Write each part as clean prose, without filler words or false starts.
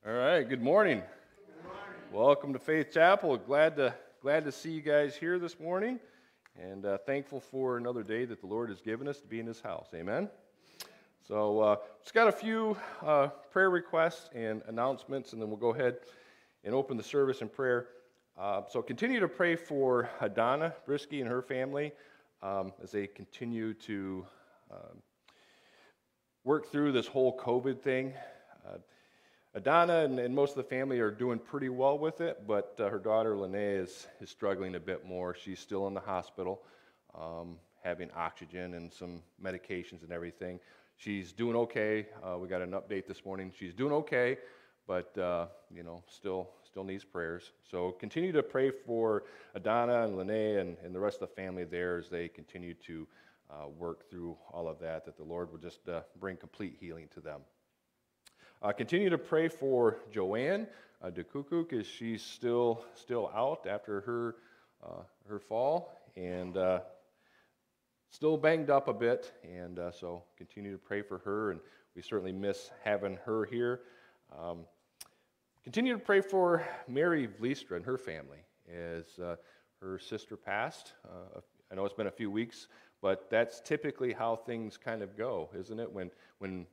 All right, good morning. Good morning. Welcome to Faith Chapel. Glad to see you guys here this morning, and thankful for another day that the Lord has given us to be in His house. Amen. So, just got a few prayer requests and announcements, and then we'll go ahead and open the service in prayer. So, continue to pray for Donna Brisky and her family as they continue to work through this whole COVID thing. Adana and most of the family are doing pretty well with it, but her daughter Linnea is struggling a bit more. She's still in the hospital, having oxygen and some medications and everything. She's doing okay. We got an update this morning. She's doing okay, but still needs prayers. So continue to pray for Adana and Linnea and the rest of the family there as they continue to work through all of that the Lord will just bring complete healing to them. Continue to pray for Joanne DeKukuk as she's still out after her fall and still banged up a bit, and so continue to pray for her, and we certainly miss having her here. Continue to pray for Mary Vliestra and her family as her sister passed. I know it's been a few weeks, but that's typically how things kind of go, isn't it? When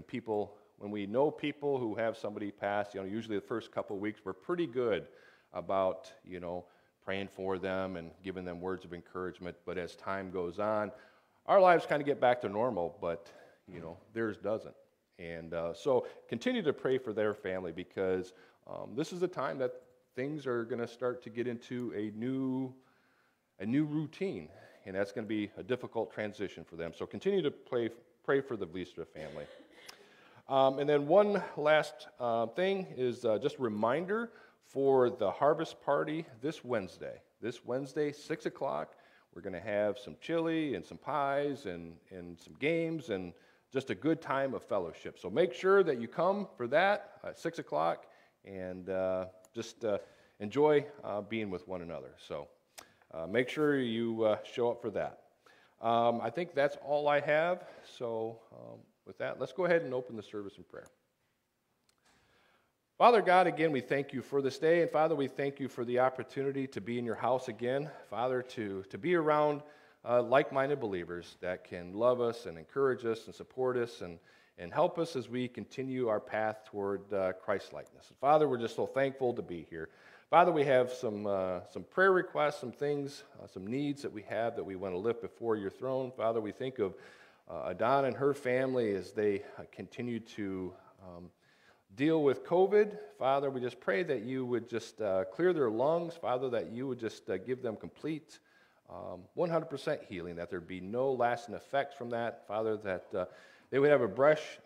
we know people who have somebody pass, usually the first couple of weeks we're pretty good about, praying for them and giving them words of encouragement. But as time goes on, our lives kind of get back to normal, but, theirs doesn't. And so continue to pray for their family because this is the time that things are going to start to get into a new routine, and that's going to be a difficult transition for them. So continue to pray for the Vliestra family. And then one last thing is just a reminder for the harvest party this Wednesday. This Wednesday, 6 o'clock, we're going to have some chili and some pies and some games and just a good time of fellowship. So make sure that you come for that at 6 o'clock and just enjoy being with one another. So make sure you show up for that. I think that's all I have. So with that, let's go ahead and open the service in prayer. Father God, again, we thank you for this day. And Father, we thank you for the opportunity to be in your house again. Father, to be around like-minded believers that can love us and encourage us and support us and help us as we continue our path toward Christ-likeness. And Father, we're just so thankful to be here. Father, we have some prayer requests, some things, some needs that we have that we want to lift before your throne. Father, we think of Adana and her family as they continue to deal with COVID. Father, we just pray that you would just clear their lungs. Father, that you would just give them complete 100% healing, that there be no lasting effects from that. Father, that they would have a breath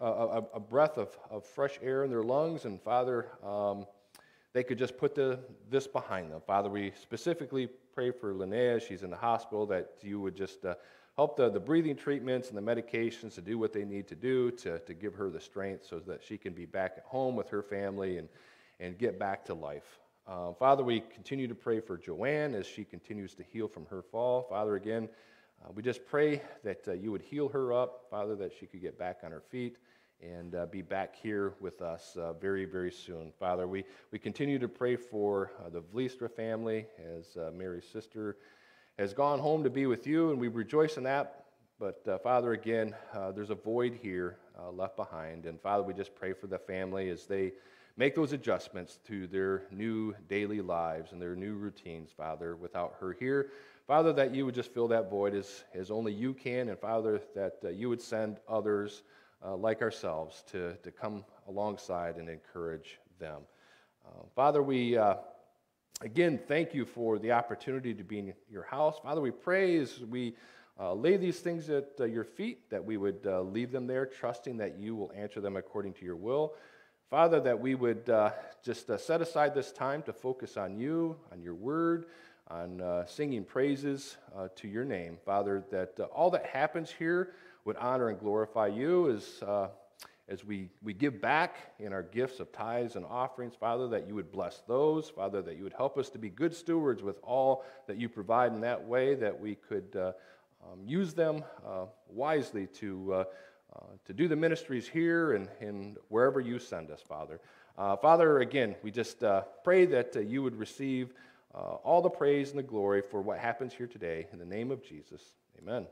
of fresh air in their lungs, and Father, they could just put this behind them. Father, we specifically pray for Linnea. She's in the hospital, that you would just help the breathing treatments and the medications to do what they need to do to give her the strength so that she can be back at home with her family and get back to life. Father, we continue to pray for Joanne as she continues to heal from her fall. Father, again, we just pray that you would heal her up, Father, that she could get back on her feet and be back here with us very, very soon. Father, we continue to pray for the Vliestra family as Mary's sister has gone home to be with you, and we rejoice in that. But Father, again, there's a void here left behind. And Father, we just pray for the family as they make those adjustments to their new daily lives and their new routines, Father, without her here. Father, that you would just fill that void as only you can. And Father, that you would send others like ourselves to come alongside and encourage them. Father, we again thank you for the opportunity to be in your house. Father, we pray as we lay these things at your feet, that we would leave them there, trusting that you will answer them according to your will. Father, that we would just set aside this time to focus on you, on your word, on singing praises to your name. Father, that all that happens here would honor and glorify you as we give back in our gifts of tithes and offerings. Father, that you would bless those. Father, that you would help us to be good stewards with all that you provide in that way, that we could use them wisely to to do the ministries here and wherever you send us, Father. Father, again, we just pray that you would receive all the praise and the glory for what happens here today. In the name of Jesus, amen.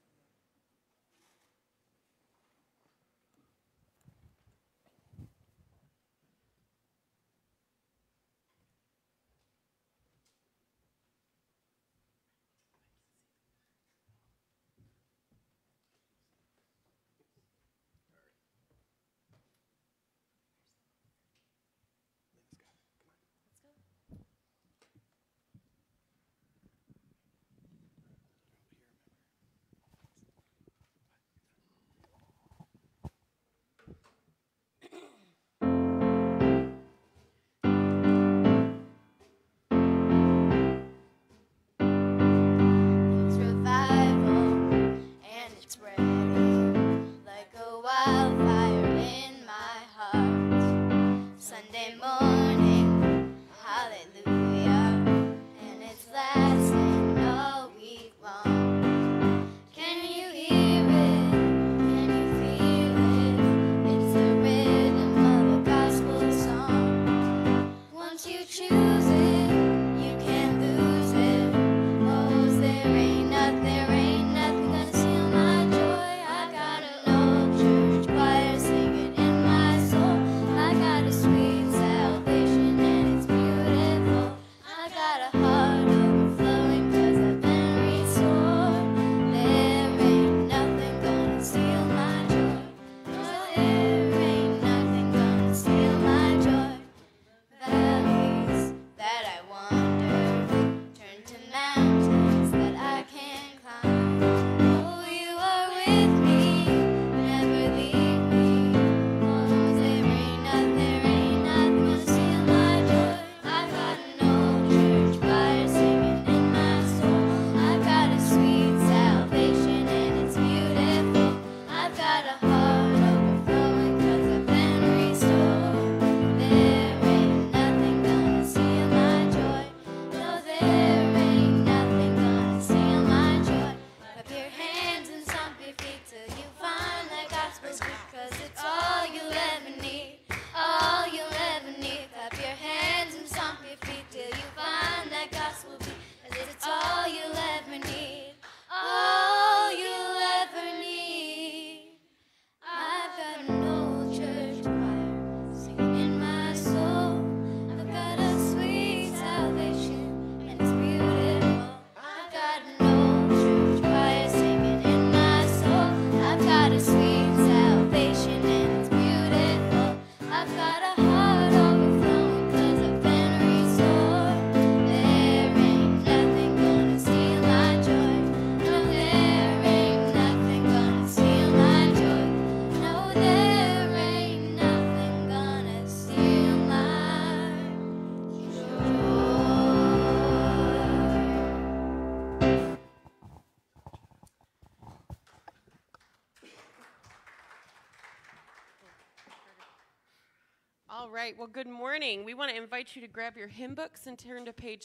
All right, well, good morning. We want to invite you to grab your hymn books and turn to page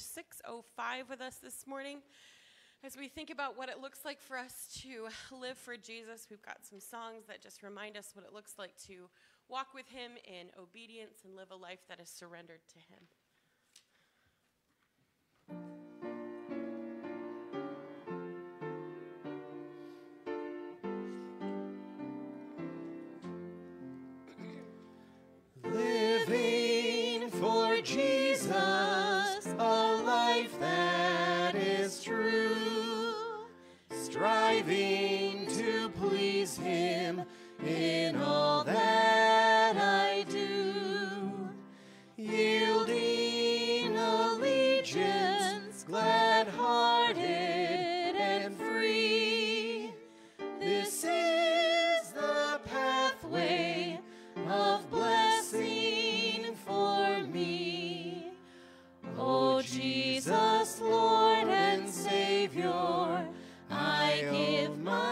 605 with us this morning. As we think about what it looks like for us to live for Jesus, we've got some songs that just remind us what it looks like to walk with him in obedience and live a life that is surrendered to him. Living for Jesus, a life that is true, striving to please him in all that I do, yielding allegiance, glad-hearted and free. This is the pathway of blessing for me. Oh, Jesus, Lord and Savior, I give my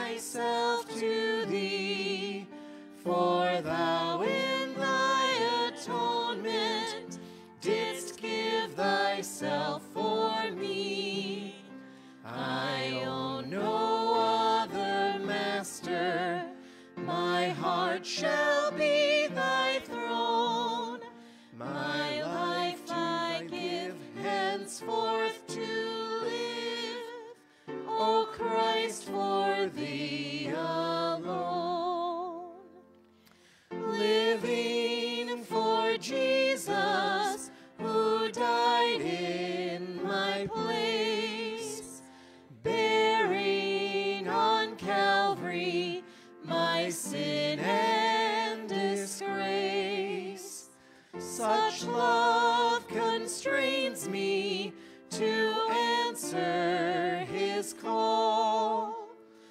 Such love constrains me to answer his call.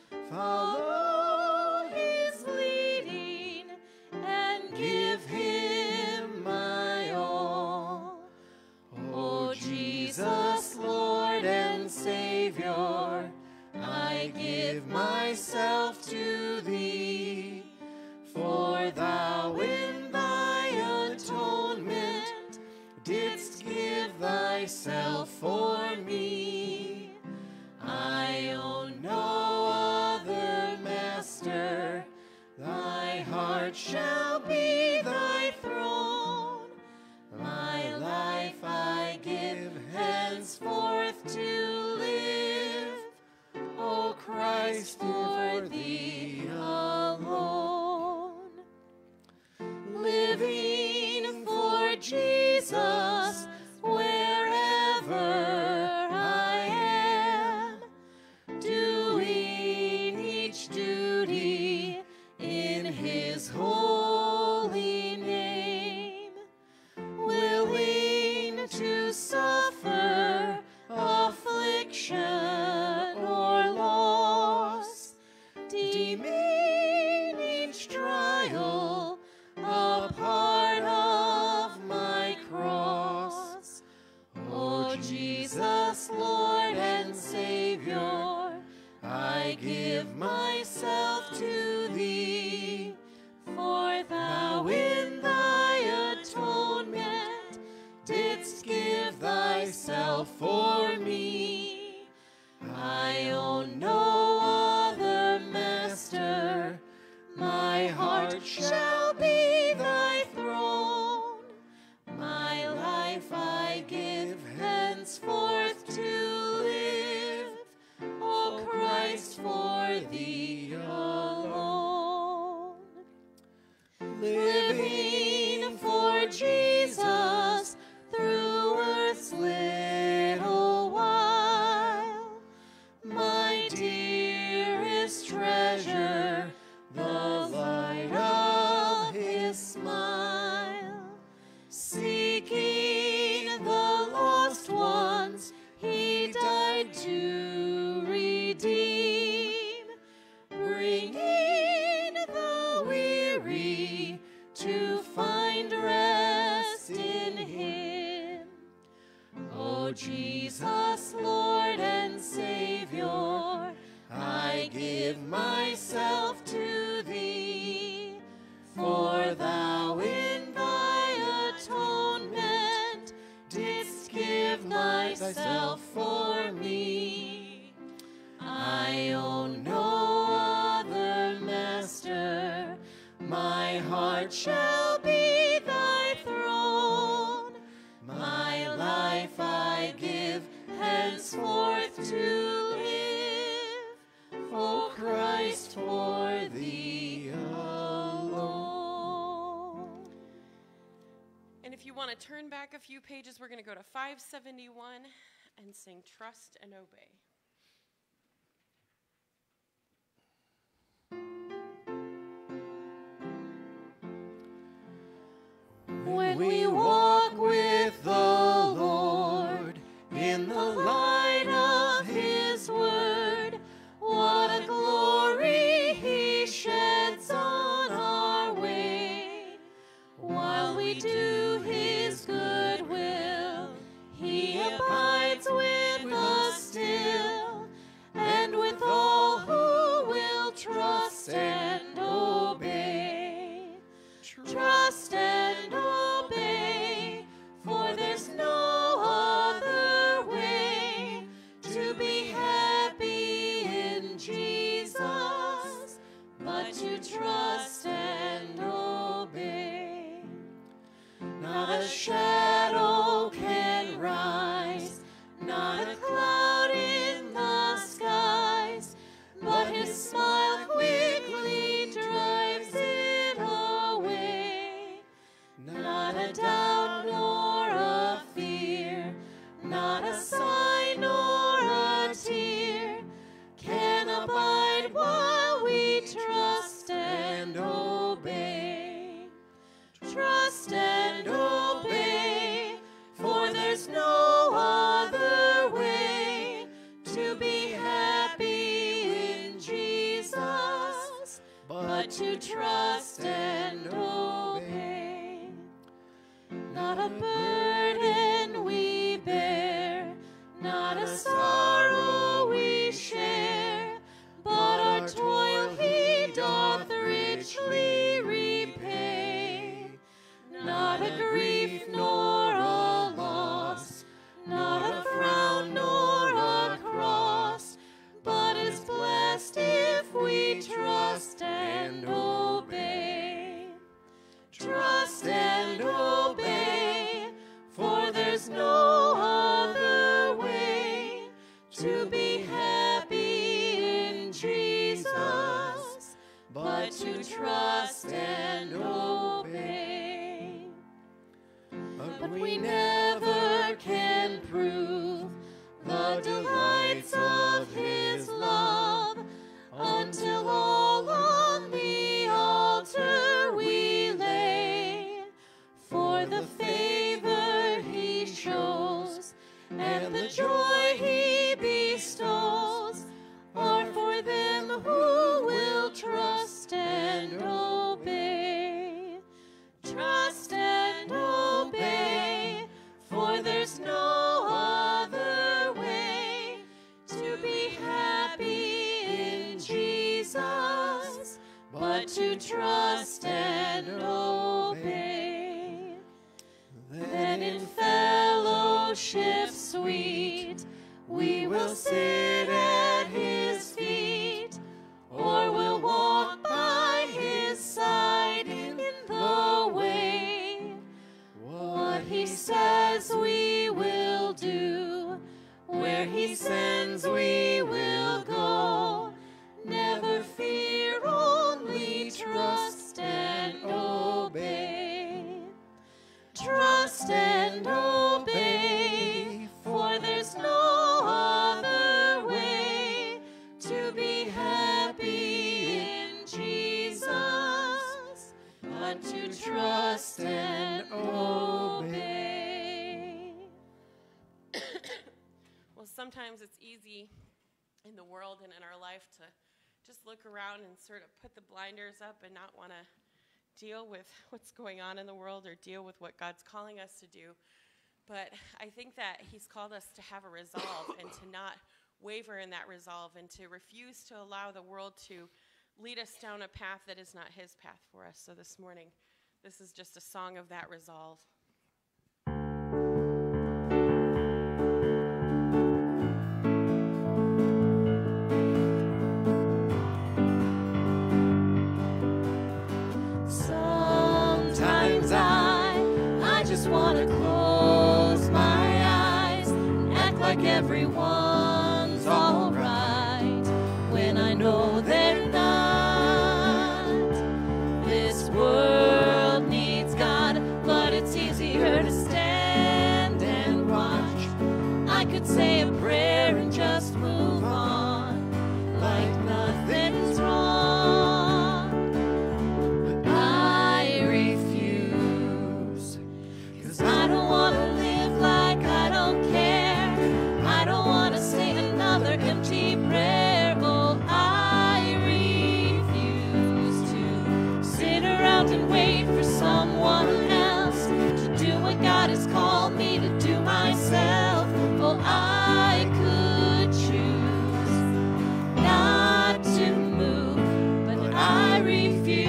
Follow his leading and give him my all. Oh, Jesus, Lord and Savior, I give myself to thee, for thou in thy atonement didst give thyself for me. I own no other master, thy heart shall be thy throne. My life I give henceforth to live, O Christ, for thee alone. Living for Jesus wherever I am, doing each duty in his holy name, willing to suffer affliction or loss, deeming each trial a part of my cross. Oh, Jesus, Lord and Savior, I give myself to thee, for thou in thy atonement didst give thyself for me. I own no other master, my heart shall be thy throne. My life I give henceforth to live, O Christ, for thee alone. Living for Jesus through earth's little while, my dearest treasure, the light of his smile. Seeking the lost ones, he died to redeem, bringing the weary to find rest in him. Oh, Jesus, Lord and Savior, I give myself to thee, for thou in thy atonement didst give thyself for me. I own no other master, my heart shall be thy throne. My life I give henceforth to live, O Christ, for thee alone. And if you want to turn back a few pages, we're going to go to 571 and sing Trust and Obey. When we walk with the Lord in the light of his word, what a glory he sheds on our way. While we do his good will, he abides with us still, and with all who will trust and obey. Trust and obey, for there's no other way to be happy in Jesus, but to trust and obey. Not a shadow can rise, not a cloud in the skies, but his smile quickly drives it away. Not a doubt nor a fear, not a sign nor a tear can abide while we trust and obey. Trust and obey. to trust and obey. Not a burden we bear, not a sorrow we share, but our toil he doth richly repay. Not a grief nor a loss, not a frown nor a cross, but is blessed if we trust and obey. Trust and obey, for there's no other way to be happy in Jesus, but to trust and obey. But we never can prove the delights of his love until all on the altar we lay. For the favor he shows and the joy he bestows are for them who will trust and obey. Trust and obey, for there's no other way to be happy in Jesus, but to trust and obey. Then in fellowship sweet we will sit at his feet, or we'll walk by his side in the way. What he says we will do, where he sends we will go. Never fear, only trust and obey. Trust and obey, for there's no other way to be happy in Jesus, but to trust and obey. Well, sometimes it's easy in the world and in our life to just look around and sort of put the blinders up and not want to deal with what's going on in the world or deal with what God's calling us to do. But I think that he's called us to have a resolve and to not waver in that resolve and to refuse to allow the world to lead us down a path that is not his path for us. So this morning, this is just a song of that resolve. Sometimes I just want to close my eyes and act like everyone's all right when I know they're not. This world needs God, but it's easier to stand and watch. I could say a prayer and just move on like nothing's wrong. But I refuse, 'cause I don't want to live like I don't care. I don't want to say another empty prayer. Oh, I refuse to sit around and wait for someone else to do what God has called me to do myself. Oh, I could choose not to move, but I refuse.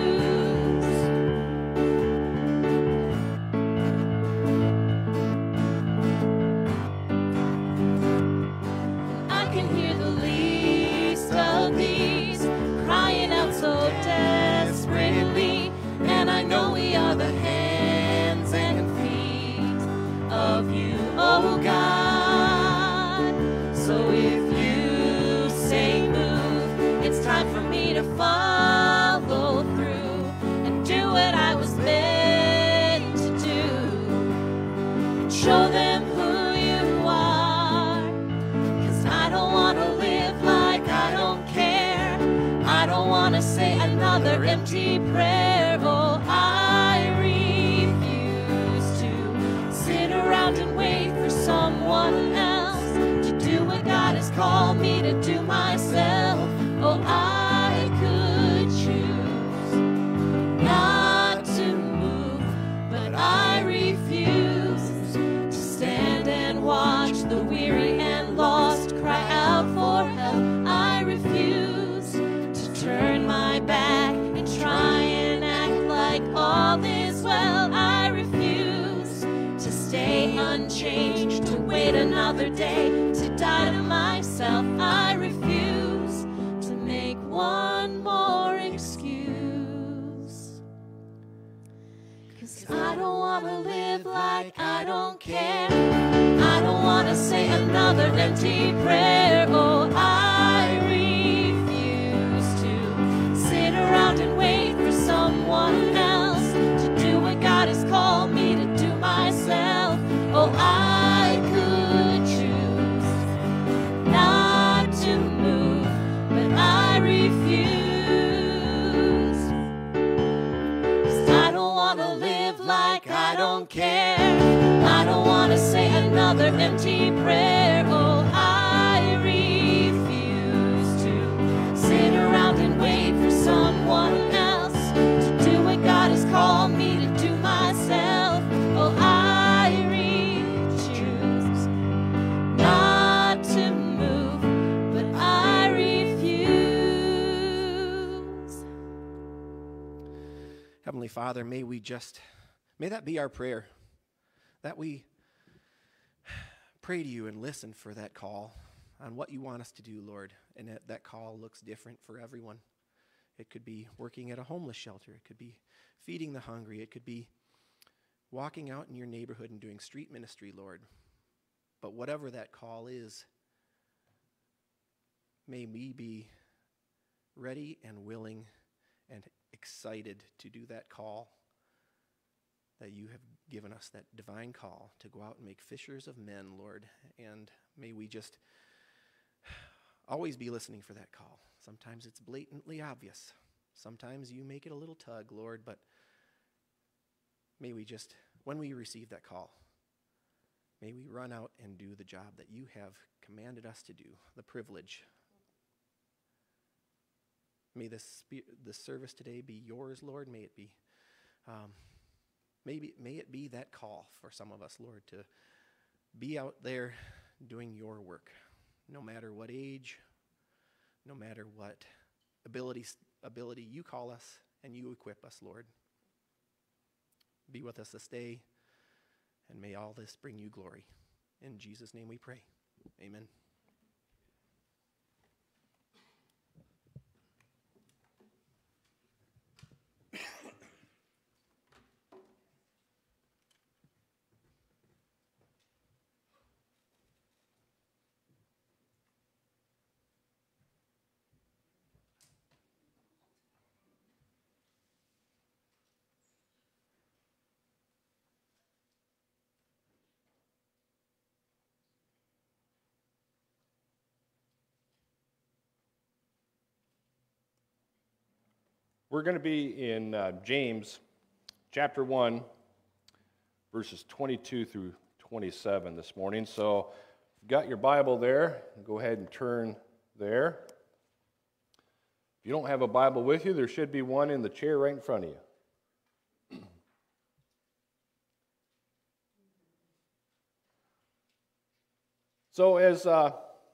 I can hear the least of these crying out so desperately, and I know we are the hands and feet of you, oh God. So if you say move, it's time for me to follow through and do what I was meant to do. Show them who you are, 'cause I don't want to live like I don't care. I don't want to say another empty prayer. Oh, I refuse to sit around and wait for someone else to do what God has called me to do myself. Oh, I could choose unchanged, to wait another day, to die to myself. I refuse to make one more excuse. 'Cause I don't want to live like I don't care. I don't want to say another empty prayer. Oh, I refuse to sit around and wait for someone else to do what God has called me to do myself. Oh, I could choose not to move, but I refuse. 'Cause I don't want to live like I don't care. I don't want to say another empty prayer. Oh, I refuse to sit around and wait for someone else to do what God has called me to do myself. Oh, I choose not to move, but I refuse. Heavenly Father, may that be our prayer, that we pray to you and listen for that call on what you want us to do, Lord, and that call looks different for everyone. It could be working at a homeless shelter. It could be feeding the hungry. It could be walking out in your neighborhood and doing street ministry, Lord. But whatever that call is, may we be ready and willing and excited to do that call that you have given us, that divine call to go out and make fishers of men, Lord. And may we just always be listening for that call. Sometimes it's blatantly obvious. Sometimes you make it a little tug, Lord, but may we just, when we receive that call, may we run out and do the job that you have commanded us to do, the privilege. May this service today be yours, Lord. May it be may it be that call for some of us, Lord, to be out there doing your work, no matter what age, no matter what ability you call us and you equip us, Lord. Be with us this day, and may all this bring you glory. In Jesus' name we pray. Amen. We're going to be in James chapter 1, verses 22 through 27 this morning. So if you've got your Bible there, go ahead and turn there. If you don't have a Bible with you, there should be one in the chair right in front of you. So as I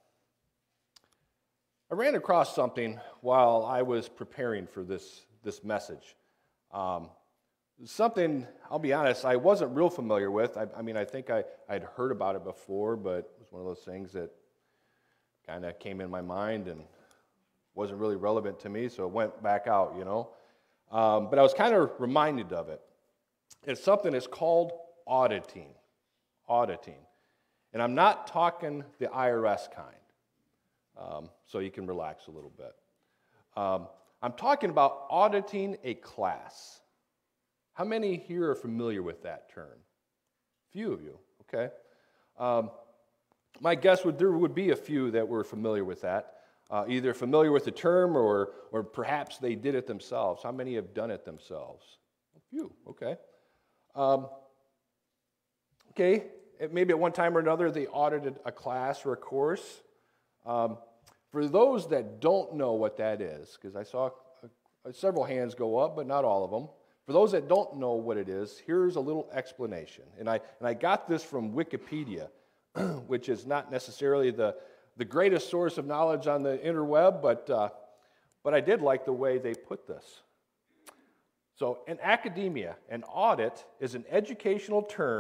ran across something while I was preparing for this message. Something, I'll be honest, I wasn't real familiar with. I mean, I think I'd heard about it before, but it was one of those things that kind of came in my mind and wasn't really relevant to me, so it went back out, you know. But I was kind of reminded of it. It's something that's called auditing. And I'm not talking the IRS kind. So you can relax a little bit. I'm talking about auditing a class. How many here are familiar with that term? Few of you, okay. My guess there would be a few that were familiar with that, either familiar with the term or perhaps they did it themselves. How many have done it themselves? A few, okay. Maybe at one time or another they audited a class or a course. For those that don't know what that is, because I saw several hands go up, but not all of them. For those that don't know what it is, here's a little explanation. And I got this from Wikipedia, which is not necessarily the greatest source of knowledge on the interweb, but I did like the way they put this. So in academia, an audit is an educational term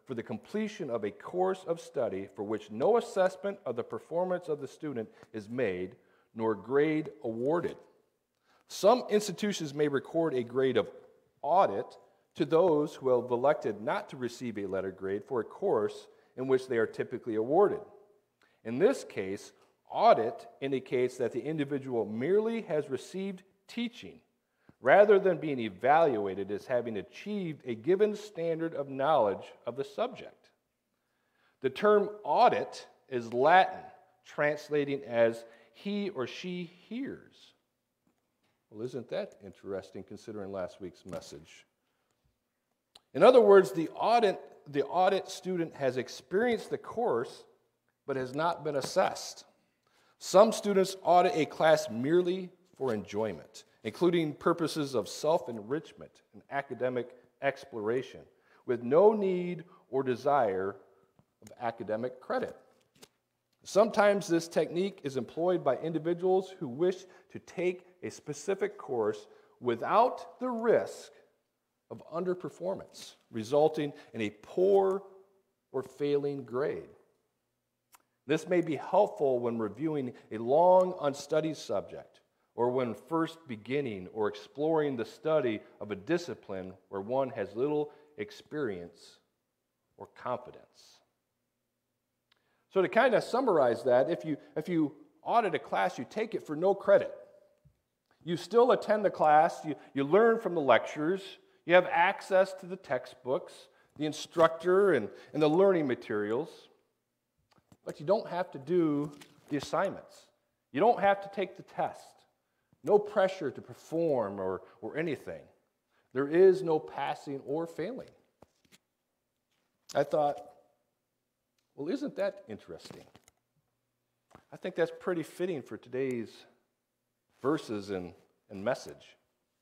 for the completion of a course of study for which no assessment of the performance of the student is made, nor grade awarded. Some institutions may record a grade of audit to those who have elected not to receive a letter grade for a course in which they are typically awarded. In this case, audit indicates that the individual merely has received teaching rather than being evaluated as having achieved a given standard of knowledge of the subject. The term audit is Latin, translating as he or she hears. Well, isn't that interesting considering last week's message? In other words, the audit student has experienced the course but has not been assessed. Some students audit a class merely for enjoyment, including purposes of self-enrichment and academic exploration, with no need or desire of academic credit. Sometimes this technique is employed by individuals who wish to take a specific course without the risk of underperformance, resulting in a poor or failing grade. This may be helpful when reviewing a long unstudied subject, or when first beginning or exploring the study of a discipline where one has little experience or confidence. So to kind of summarize that, if you audit a class, you take it for no credit. You still attend the class, you learn from the lectures, you have access to the textbooks, the instructor, and the learning materials, but you don't have to do the assignments. You don't have to take the test. No pressure to perform or anything. There is no passing or failing. I thought, well, isn't that interesting? I think that's pretty fitting for today's verses and message.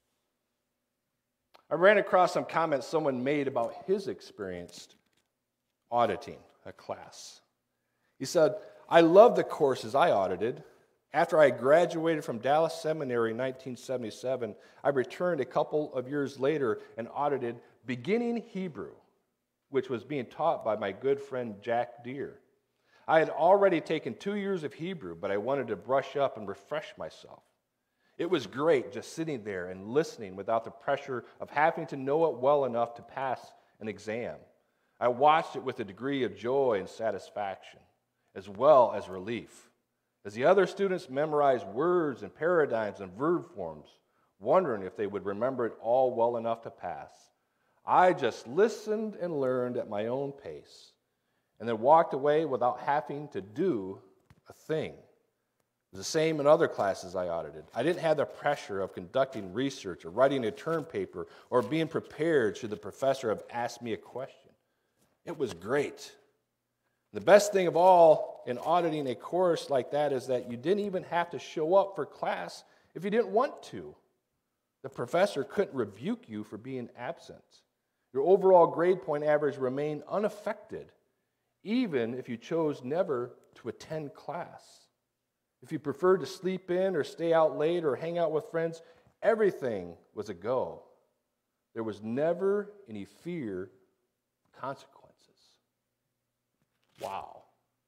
I ran across some comments someone made about his experience auditing a class. He said, I love the courses I audited. After I graduated from Dallas Seminary in 1977, I returned a couple of years later and audited beginning Hebrew, which was being taught by my good friend Jack Deere. I had already taken 2 years of Hebrew, but I wanted to brush up and refresh myself. It was great just sitting there and listening without the pressure of having to know it well enough to pass an exam. I watched it with a degree of joy and satisfaction, as well as relief, as the other students memorized words and paradigms and verb forms, wondering if they would remember it all well enough to pass. I just listened and learned at my own pace, and then walked away without having to do a thing. It was the same in other classes I audited. I didn't have the pressure of conducting research or writing a term paper or being prepared should the professor have asked me a question. It was great. The best thing of all in auditing a course like that is that you didn't even have to show up for class if you didn't want to. The professor couldn't rebuke you for being absent. Your overall grade point average remained unaffected, even if you chose never to attend class. If you preferred to sleep in or stay out late or hang out with friends, everything was a go. There was never any fear of consequences. Wow.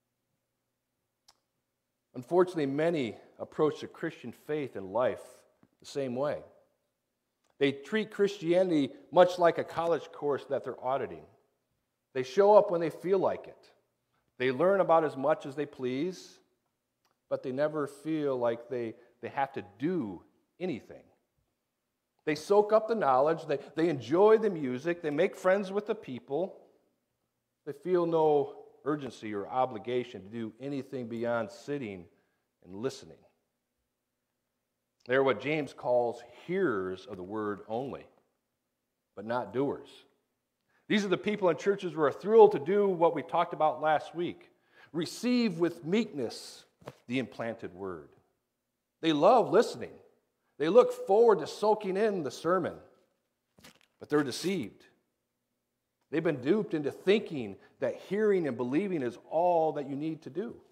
Unfortunately, many approach the Christian faith and life the same way. They treat Christianity much like a college course that they're auditing. They show up when they feel like it. They learn about as much as they please, but they never feel like they have to do anything. They soak up the knowledge, they enjoy the music, they make friends with the people. They feel no urgency or obligation to do anything beyond sitting and listening. They're what James calls hearers of the word only, but not doers. These are the people in churches who are thrilled to do what we talked about last week. Receive with meekness the implanted word. They love listening. They look forward to soaking in the sermon, but they're deceived. They've been duped into thinking that hearing and believing is all that you need to do.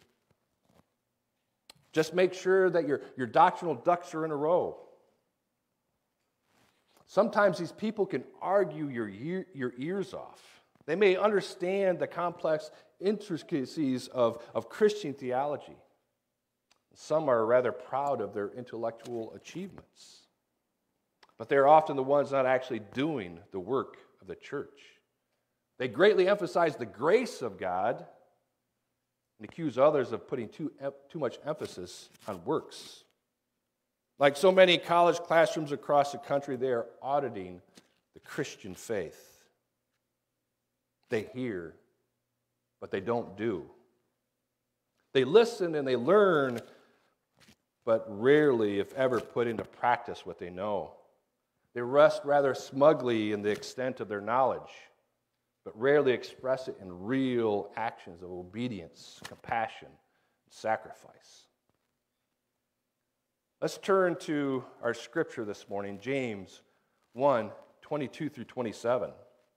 Just make sure that your doctrinal ducks are in a row. Sometimes these people can argue your ears off. They may understand the complex intricacies of Christian theology. Some are rather proud of their intellectual achievements. But they're often the ones not actually doing the work of the church. They greatly emphasize the grace of God and accuse others of putting too much emphasis on works. Like so many college classrooms across the country, they are auditing the Christian faith. They hear, but they don't do. They listen and they learn, but rarely, if ever, put into practice what they know. They rest rather smugly in the extent of their knowledge, but rarely express it in real actions of obedience, compassion, and sacrifice. Let's turn to our scripture this morning, James 1, 22 through 27.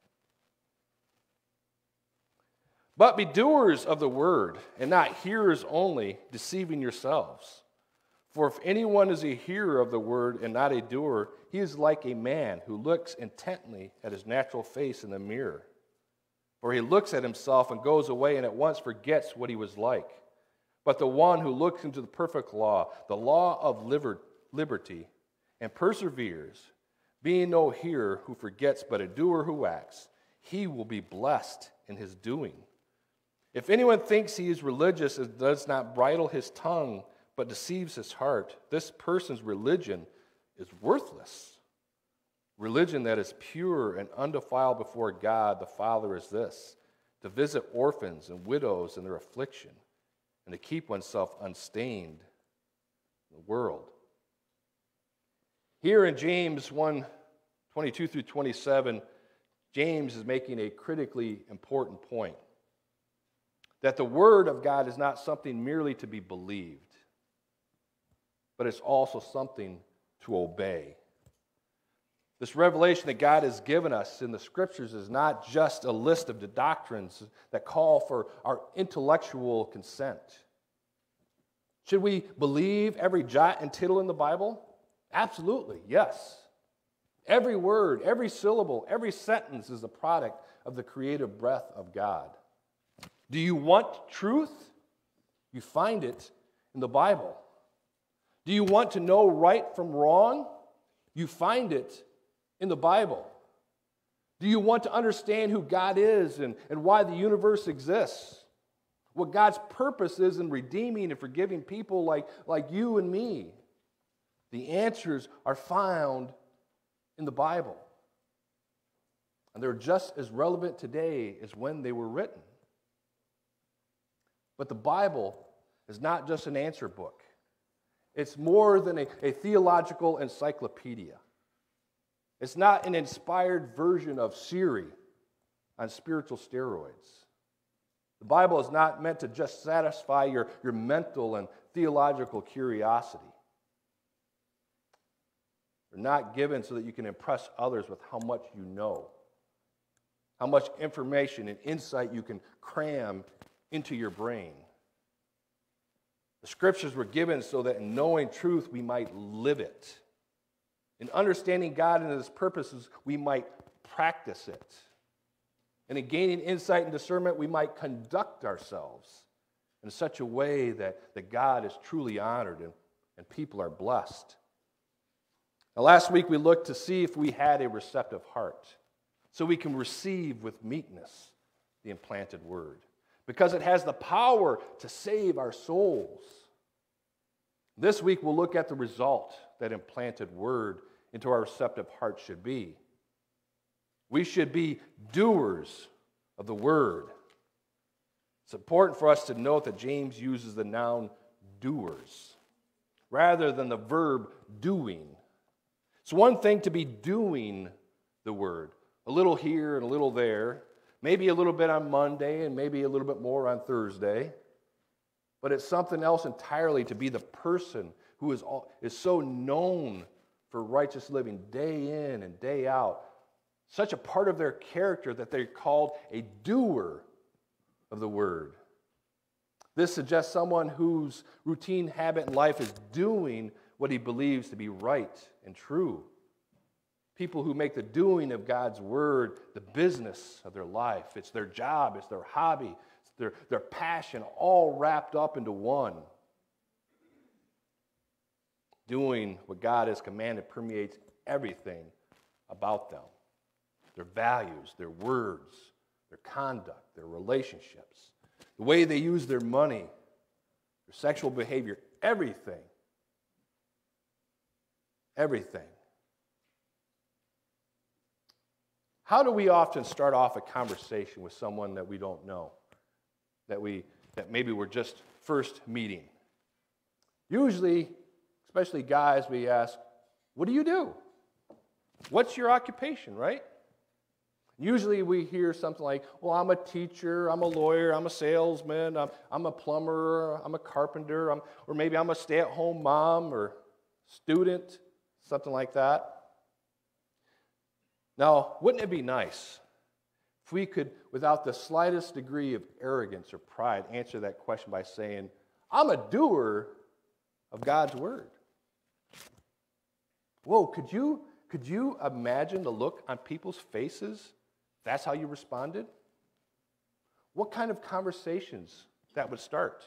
But be doers of the word, and not hearers only, deceiving yourselves. For if anyone is a hearer of the word and not a doer, he is like a man who looks intently at his natural face in the mirror. For he looks at himself and goes away and at once forgets what he was like. But the one who looks into the perfect law, the law of liberty, and perseveres, being no hearer who forgets, but a doer who acts, he will be blessed in his doing. If anyone thinks he is religious and does not bridle his tongue, but deceives his heart, this person's religion is worthless. Religion that is pure and undefiled before God the Father is this: to visit orphans and widows in their affliction, and to keep oneself unstained in the world. Here in James 1, 22 through 27, James is making a critically important point. That the Word of God is not something merely to be believed, but it's also something to obey. This revelation that God has given us in the Scriptures is not just a list of the doctrines that call for our intellectual consent. Should we believe every jot and tittle in the Bible? Absolutely, yes. Every word, every syllable, every sentence is a product of the creative breath of God. Do you want truth? You find it in the Bible. Do you want to know right from wrong? You find it in the Bible. Do you want to understand who God is and why the universe exists? What God's purpose is in redeeming and forgiving people like you and me? The answers are found in the Bible. And they're just as relevant today as when they were written. But the Bible is not just an answer book. It's more than a theological encyclopedia. It's not an inspired version of Siri on spiritual steroids. The Bible is not meant to just satisfy your mental and theological curiosity. They're not given so that you can impress others with how much you know, how much information and insight you can cram into your brain. The Scriptures were given so that in knowing truth, we might live it. In understanding God and His purposes, we might practice it. And in gaining insight and discernment, we might conduct ourselves in such a way that God is truly honored and people are blessed. Now, last week we looked to see if we had a receptive heart, so we can receive with meekness the implanted word, because it has the power to save our souls. This week we'll look at the result that implanted word into our receptive heart should be. We should be doers of the word. It's important for us to note that James uses the noun doers rather than the verb doing. It's one thing to be doing the word, a little here and a little there, maybe a little bit on Monday and maybe a little bit more on Thursday, but it's something else entirely to be the person who is so known for righteous living day in and day out, such a part of their character that they're called a doer of the word. This suggests someone whose routine habit in life is doing what he believes to be right and true. People who make the doing of God's word the business of their life. It's their job, it's their hobby, it's their passion, all wrapped up into one. Doing what God has commanded permeates everything about them. Their values, their words, their conduct, their relationships, the way they use their money, their sexual behavior, everything. Everything. How do we often start off a conversation with someone that we don't know, that maybe we're just first meeting? Usually, especially guys, we ask, what do you do? What's your occupation, right? Usually we hear something like, well, I'm a teacher, I'm a lawyer, I'm a salesman, I'm a plumber, I'm a carpenter, or maybe I'm a stay-at-home mom or student, something like that. Now, wouldn't it be nice if we could, without the slightest degree of arrogance or pride, answer that question by saying, I'm a doer of God's word? Whoa, could you imagine the look on people's faces? That's how you responded? What kind of conversations that would start?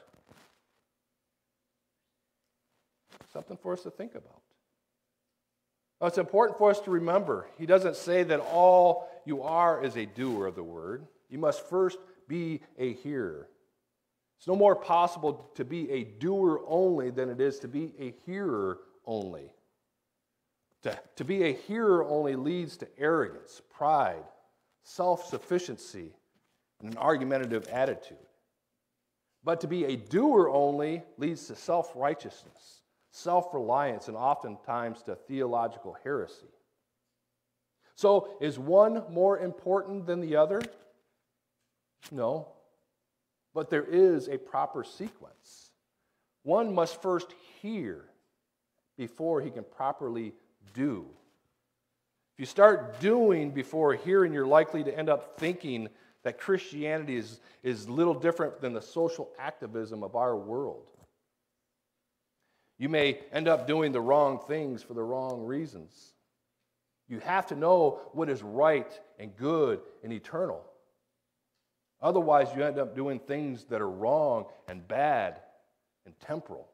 Something for us to think about. Now, it's important for us to remember, he doesn't say that all you are is a doer of the word. You must first be a hearer. It's no more possible to be a doer only than it is to be a hearer only. To be a hearer only leads to arrogance, pride, self-sufficiency, and an argumentative attitude. But to be a doer only leads to self-righteousness, self-reliance, and oftentimes to theological heresy. So, is one more important than the other? No. But there is a proper sequence. One must first hear before he can properly do. If you start doing before hearing, you're likely to end up thinking that Christianity is little different than the social activism of our world. You may end up doing the wrong things for the wrong reasons. You have to know what is right and good and eternal. Otherwise, you end up doing things that are wrong and bad and temporal.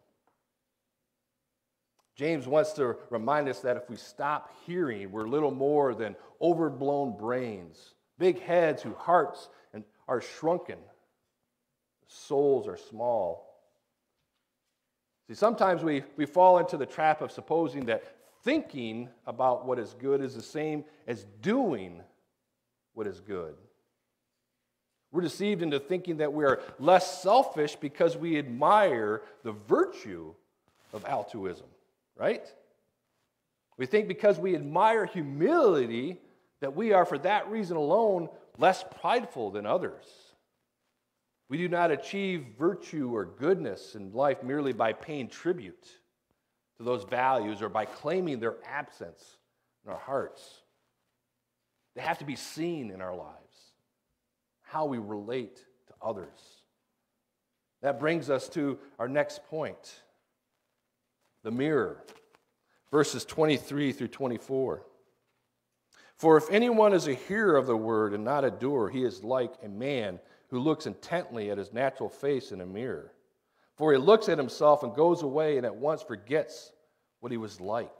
James wants to remind us that if we stop hearing, we're little more than overblown brains, big heads whose hearts are shrunken, souls are small. See, sometimes we fall into the trap of supposing that thinking about what is good is the same as doing what is good. We're deceived into thinking that we are less selfish because we admire the virtue of altruism, right? We think because we admire humility that we are, for that reason alone, less prideful than others. We do not achieve virtue or goodness in life merely by paying tribute to those values or by claiming their absence in our hearts. They have to be seen in our lives, how we relate to others. That brings us to our next point, the mirror, verses 23 through 24. For if anyone is a hearer of the word and not a doer, he is like a man who looks intently at his natural face in a mirror. For he looks at himself and goes away and at once forgets what he was like.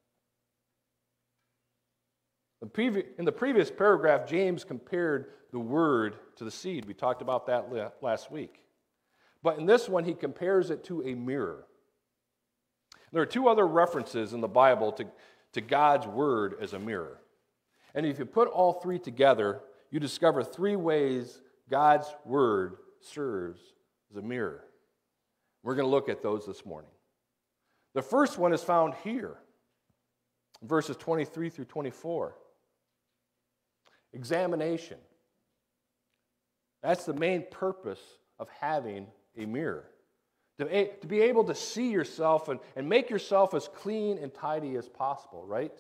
In the previous paragraph, James compared the word to the seed. We talked about that last week. But in this one, he compares it to a mirror. There are two other references in the Bible to God's word as a mirror. And if you put all three together, you discover three ways God's word serves as a mirror. We're going to look at those this morning. The first one is found here, verses 23 through 24. Examination. That's the main purpose of having a mirror. To be able to see yourself and make yourself as clean and tidy as possible, right?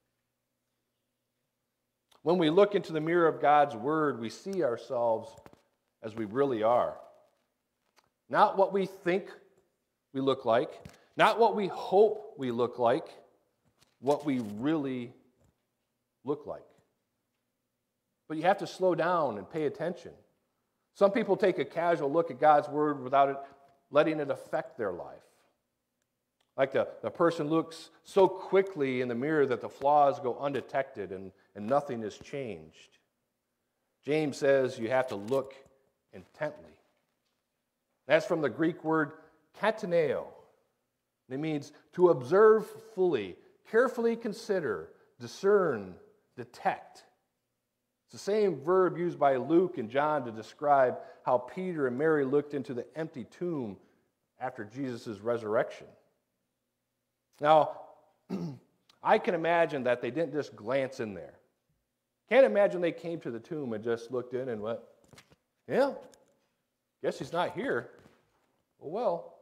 When we look into the mirror of God's word, we see ourselves as we really are. Not what we think we look like, not what we hope we look like, what we really look like? But you have to slow down and pay attention. Some people take a casual look at God's Word without letting it affect their life. Like the person looks so quickly in the mirror that the flaws go undetected and nothing is changed. James says you have to look intently. That's from the Greek word kataneo. It means to observe fully, carefully consider, discern, detect. It's the same verb used by Luke and John to describe how Peter and Mary looked into the empty tomb after Jesus' resurrection. Now, I can imagine that they didn't just glance in there. Can't imagine they came to the tomb and just looked in and went, yeah, guess he's not here. Well.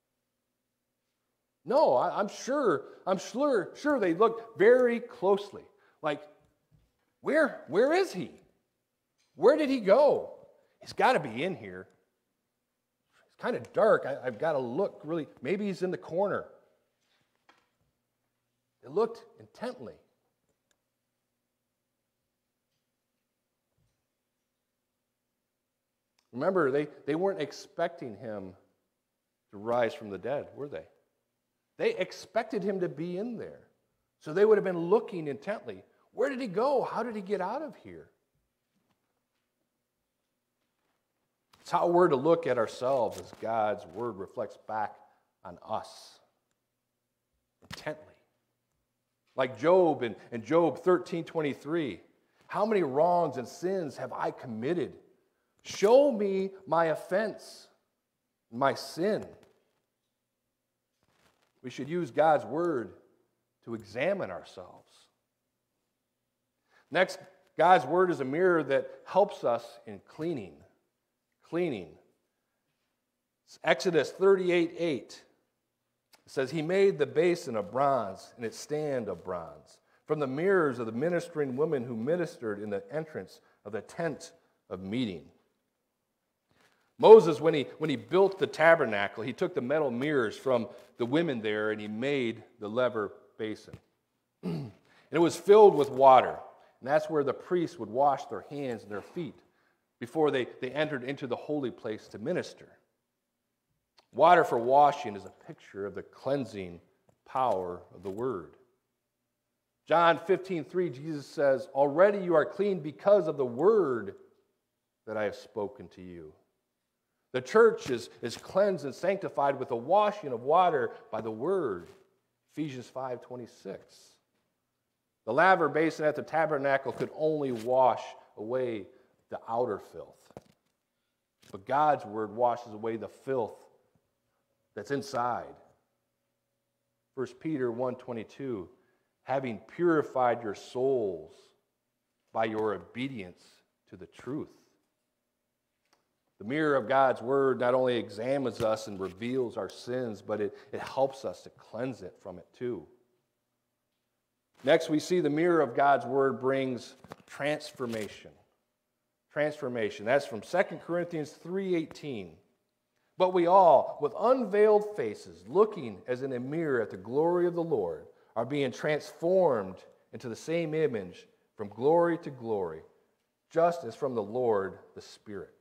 No, I'm sure they looked very closely. Like, where is he? Where did he go? He's got to be in here. It's kind of dark. I've got to look really. Maybe he's in the corner. They looked intently. Remember, they weren't expecting him to rise from the dead, were they? They expected him to be in there. So they would have been looking intently. Where did he go? How did he get out of here? It's how we're to look at ourselves as God's Word reflects back on us intently. Like Job in Job 13:23. How many wrongs and sins have I committed? Show me my offense, my sin. We should use God's Word to examine ourselves. Next, God's Word is a mirror that helps us in cleaning. Cleaning. It's Exodus 38:8. It says, He made the basin of bronze and its stand of bronze from the mirrors of the ministering women who ministered in the entrance of the tent of meeting. Moses, when he built the tabernacle, he took the metal mirrors from the women there and he made the laver basin. And it was filled with water. And that's where the priests would wash their hands and their feet before they entered into the holy place to minister. Water for washing is a picture of the cleansing power of the Word. John 15:3, Jesus says, Already you are clean because of the Word that I have spoken to you. The church is cleansed and sanctified with the washing of water by the Word. Ephesians 5:26. The laver basin at the tabernacle could only wash away the outer filth. But God's Word washes away the filth that's inside. 1 Peter 1:22, having purified your souls by your obedience to the truth. The mirror of God's Word not only examines us and reveals our sins, but it helps us to cleanse it from it too. Next, we see the mirror of God's Word brings transformation. Transformation. That's from 2 Corinthians 3:18. But we all, with unveiled faces, looking as in a mirror at the glory of the Lord, are being transformed into the same image from glory to glory, just as from the Lord the Spirit.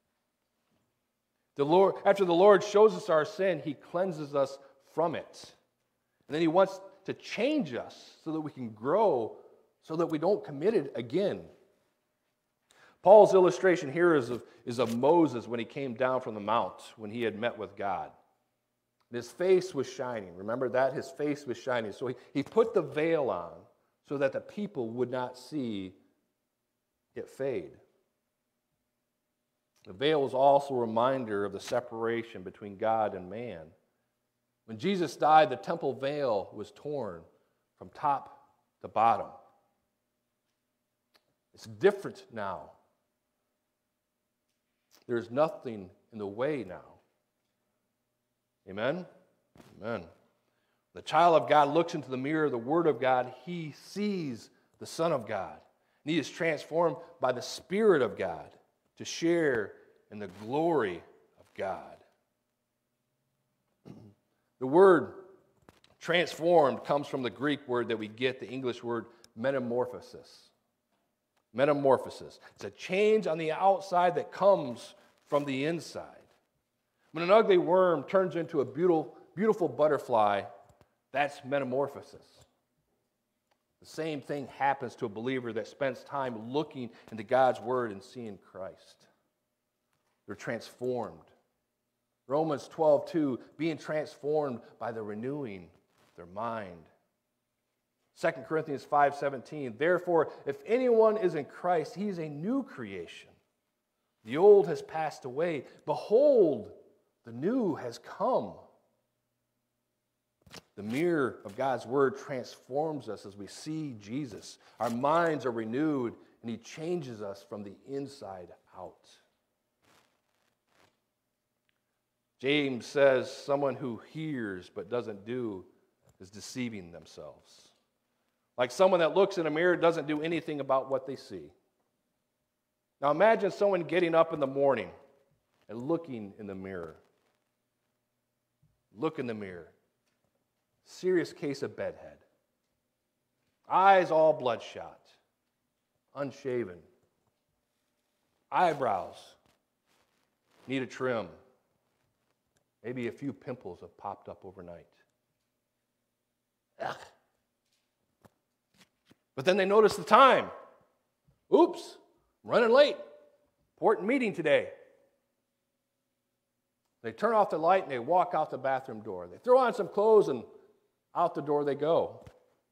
After the Lord shows us our sin, He cleanses us from it. And then He wants to change us so that we can grow, so that we don't commit it again. Paul's illustration here is of Moses when he came down from the mount, when he had met with God. And his face was shining. Remember that? His face was shining. So he put the veil on so that the people would not see it fade. The veil is also a reminder of the separation between God and man. When Jesus died, the temple veil was torn from top to bottom. It's different now. There's nothing in the way now. Amen? Amen. The child of God looks into the mirror of the Word of God. He sees the Son of God. And he is transformed by the Spirit of God to share in the glory of God. The word transformed comes from the Greek word that we get the English word metamorphosis. Metamorphosis. It's a change on the outside that comes from the inside. When an ugly worm turns into a beautiful butterfly, that's metamorphosis. The same thing happens to a believer that spends time looking into God's Word and seeing Christ. They're transformed. Romans 12:2, being transformed by the renewing of their mind. 2 Corinthians 5:17, therefore, if anyone is in Christ, he is a new creation. The old has passed away. Behold, the new has come. The mirror of God's Word transforms us as we see Jesus. Our minds are renewed, and He changes us from the inside out. James says someone who hears but doesn't do is deceiving themselves. Like someone that looks in a mirror doesn't do anything about what they see. Now imagine someone getting up in the morning and looking in the mirror. Look in the mirror. Serious case of bedhead. Eyes all bloodshot. Unshaven. Eyebrows need a trim. Maybe a few pimples have popped up overnight. Ugh. But then they notice the time. Oops, I'm running late. Important meeting today. They turn off the light and they walk out the bathroom door. They throw on some clothes and out the door they go.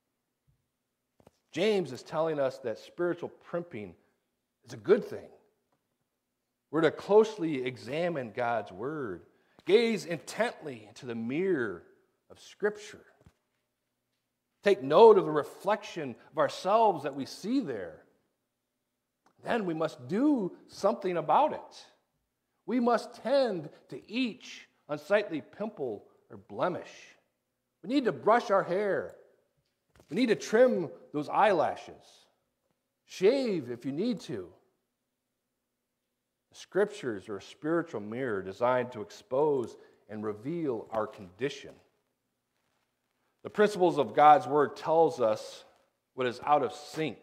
James is telling us that spiritual primping is a good thing. We're to closely examine God's Word. Gaze intently into the mirror of Scripture. Take note of the reflection of ourselves that we see there. Then we must do something about it. We must tend to each unsightly pimple or blemish. We need to brush our hair. We need to trim those eyelashes. Shave if you need to. The Scriptures are a spiritual mirror designed to expose and reveal our condition. The principles of God's Word tells us what is out of sync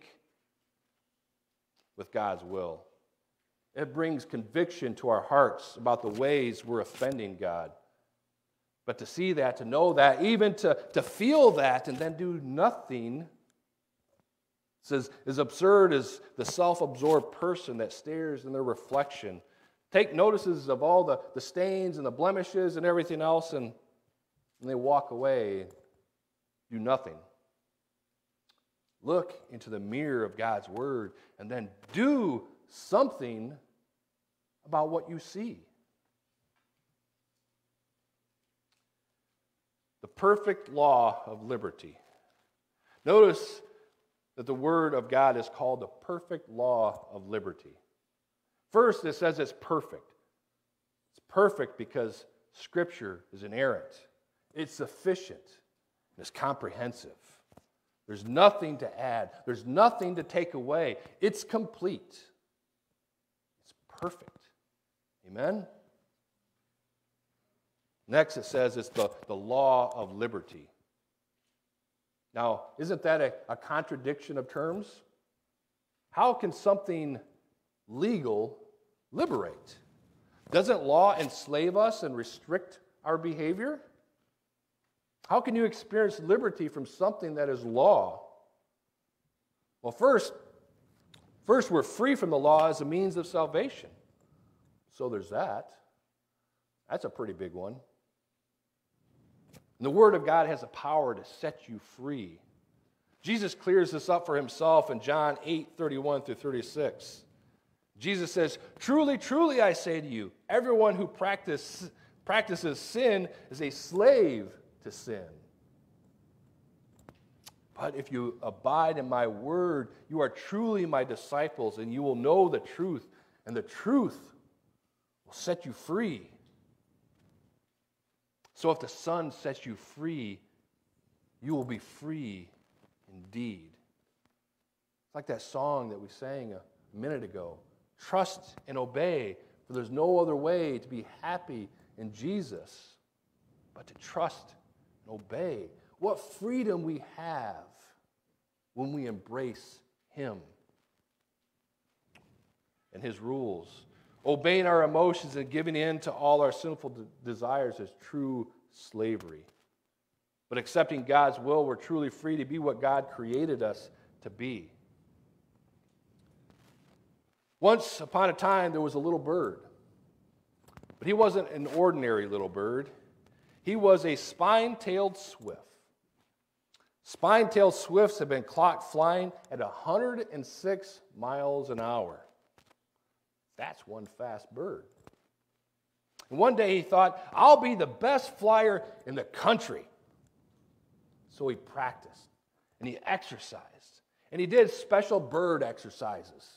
with God's will. It brings conviction to our hearts about the ways we're offending God. But to see that, to know that, even to feel that and then do nothing, says, is absurd as the self-absorbed person that stares in their reflection. Take notices of all the stains and the blemishes and everything else, and they walk away, do nothing. Look into the mirror of God's Word and then do something about what you see. The perfect law of liberty. Notice that the Word of God is called the perfect law of liberty. First, it says it's perfect. It's perfect because Scripture is inerrant. It's sufficient. It's comprehensive. There's nothing to add. There's nothing to take away. It's complete. It's perfect. Amen? Next, it says it's the law of liberty. Now, isn't that a contradiction of terms? How can something legal liberate? Doesn't law enslave us and restrict our behavior? How can you experience liberty from something that is law? Well, first we're free from the law as a means of salvation. So there's that. That's a pretty big one. And the Word of God has the power to set you free. Jesus clears this up for himself in John 8:31-36. Jesus says, "Truly, truly, I say to you, everyone who practices sin is a slave to sin. But if you abide in my word, you are truly my disciples, and you will know the truth, and the truth will set you free." So if the Son sets you free, you will be free indeed. It's like that song that we sang a minute ago. Trust and obey, for there's no other way to be happy in Jesus but to trust and obey. What freedom we have when we embrace Him and His rules. Obeying our emotions and giving in to all our sinful desires is true slavery. But accepting God's will, we're truly free to be what God created us to be. Once upon a time, there was a little bird. But he wasn't an ordinary little bird. He was a spine-tailed swift. Spine-tailed swifts have been clocked flying at 106 miles an hour. That's one fast bird. And one day he thought, I'll be the best flyer in the country. So he practiced, and he exercised, and he did special bird exercises.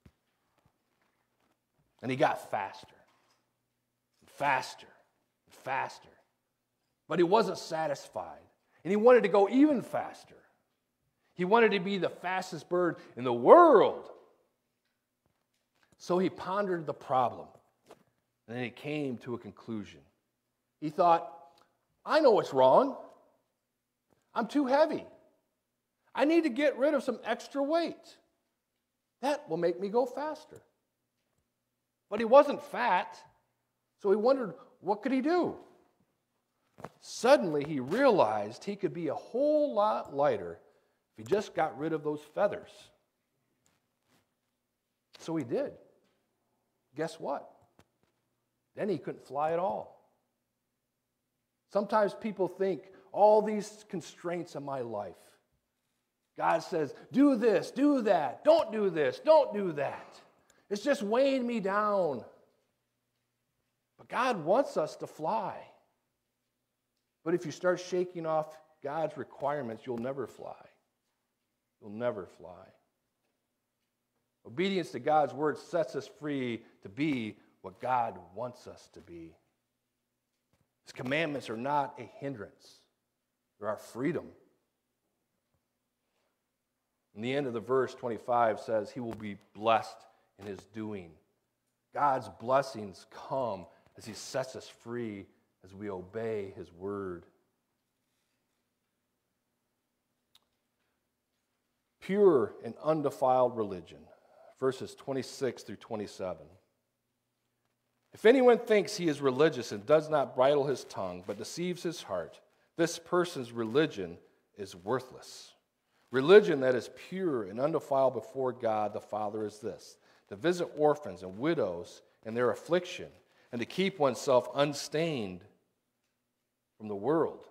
And he got faster, and faster, and faster. But he wasn't satisfied, and he wanted to go even faster. He wanted to be the fastest bird in the world. So he pondered the problem, and then he came to a conclusion. He thought, I know what's wrong. I'm too heavy. I need to get rid of some extra weight. That will make me go faster. But he wasn't fat, so he wondered, what could he do? Suddenly he realized he could be a whole lot lighter if he just got rid of those feathers. So he did. Guess what? Then he couldn't fly at all. Sometimes people think, all these constraints in my life. God says, do this, do that, don't do this, don't do that. It's just weighing me down. But God wants us to fly. But if you start shaking off God's requirements, you'll never fly. You'll never fly. Obedience to God's word sets us free to be what God wants us to be. His commandments are not a hindrance. They're our freedom. And the end of the verse 25 says, he will be blessed in his doing. God's blessings come as he sets us free as we obey his word. Pure and undefiled religion, verses 26 through 27. If anyone thinks he is religious and does not bridle his tongue, but deceives his heart, this person's religion is worthless. Religion that is pure and undefiled before God the Father is this: to visit orphans and widows in their affliction, and to keep oneself unstained from the world.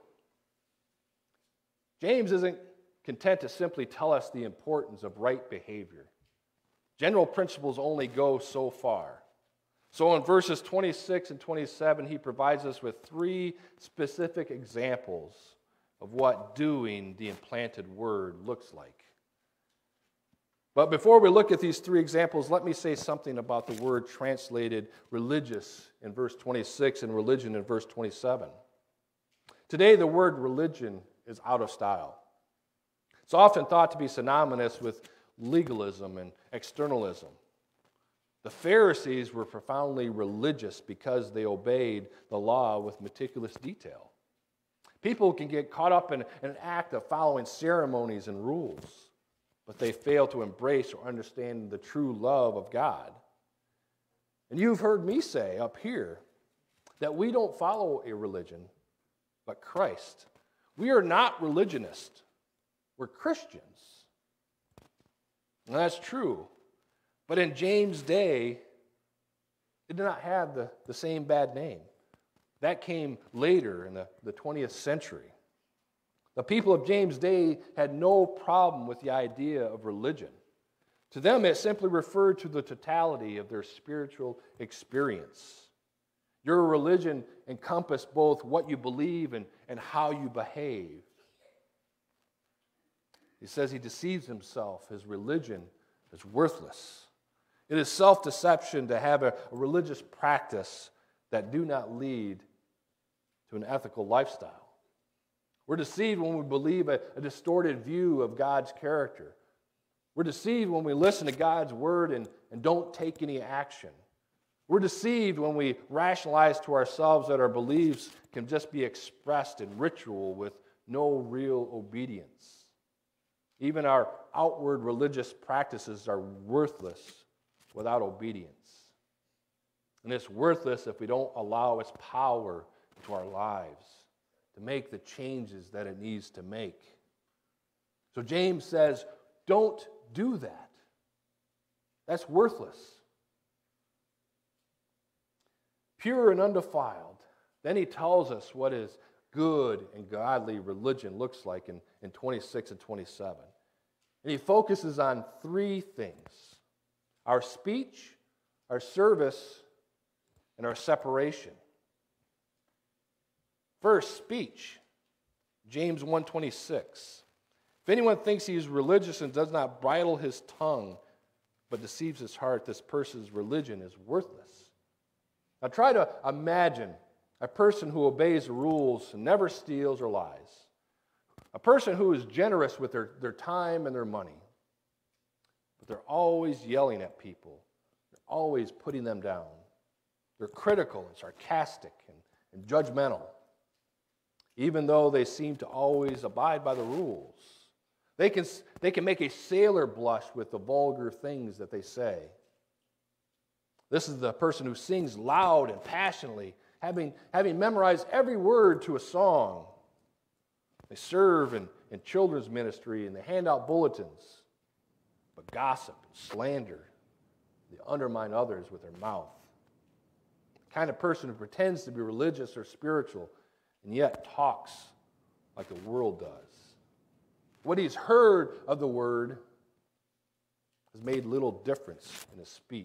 James isn't content to simply tell us the importance of right behavior. General principles only go so far. So in verses 26 and 27, he provides us with 3 specific examples of what doing the implanted word looks like. But before we look at these 3 examples, let me say something about the word translated religious in verse 26 and religion in verse 27. Today, the word religion is out of style. It's often thought to be synonymous with legalism and externalism. The Pharisees were profoundly religious because they obeyed the law with meticulous detail. People can get caught up in an act of following ceremonies and rules, but they fail to embrace or understand the true love of God. And you've heard me say up here that we don't follow a religion, but Christ. We are not religionists. We're Christians. And that's true. But in James' day, it did not have the same bad name. That came later in the 20th century. The people of James' day had no problem with the idea of religion. To them, it simply referred to the totality of their spiritual experience. Your religion encompassed both what you believe and how you behave. He says he deceives himself. His religion is worthless. It is self-deception to have a religious practice that do not lead to an ethical lifestyle. We're deceived when we believe a distorted view of God's character. We're deceived when we listen to God's word and don't take any action. We're deceived when we rationalize to ourselves that our beliefs can just be expressed in ritual with no real obedience. Even our outward religious practices are worthless without obedience. And it's worthless if we don't allow its power into our lives to make the changes that it needs to make. So James says, don't do that. That's worthless. Pure and undefiled. Then he tells us what is good and godly religion looks like in 26 and 27. And he focuses on three things: our speech, our service, and our separation. First, speech. James 1:26. If anyone thinks he is religious and does not bridle his tongue, but deceives his heart, this person's religion is worthless. Now try to imagine a person who obeys the rules and never steals or lies. A person who is generous with their time and their money. But they're always yelling at people. They're always putting them down. They're critical and sarcastic and judgmental, even though they seem to always abide by the rules. They can make a sailor blush with the vulgar things that they say. This is the person who sings loud and passionately, having memorized every word to a song. They serve in children's ministry and they hand out bulletins, but gossip and slander. They undermine others with their mouth. The kind of person who pretends to be religious or spiritual and yet talks like the world does. What he's heard of the word has made little difference in his speech.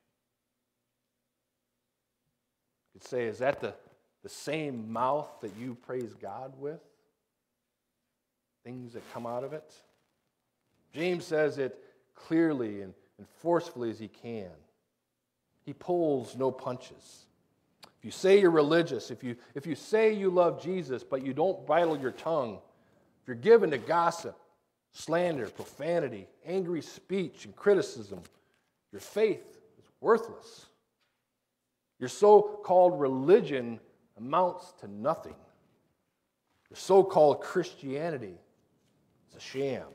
You could say, is that the same mouth that you praise God with? Things that come out of it? James says it clearly and forcefully as he can. He pulls no punches. If you say you're religious, if you say you love Jesus, but you don't bridle your tongue, if you're given to gossip, slander, profanity, angry speech, and criticism, your faith is worthless. Your so-called religion amounts to nothing. Your so-called Christianity is a sham.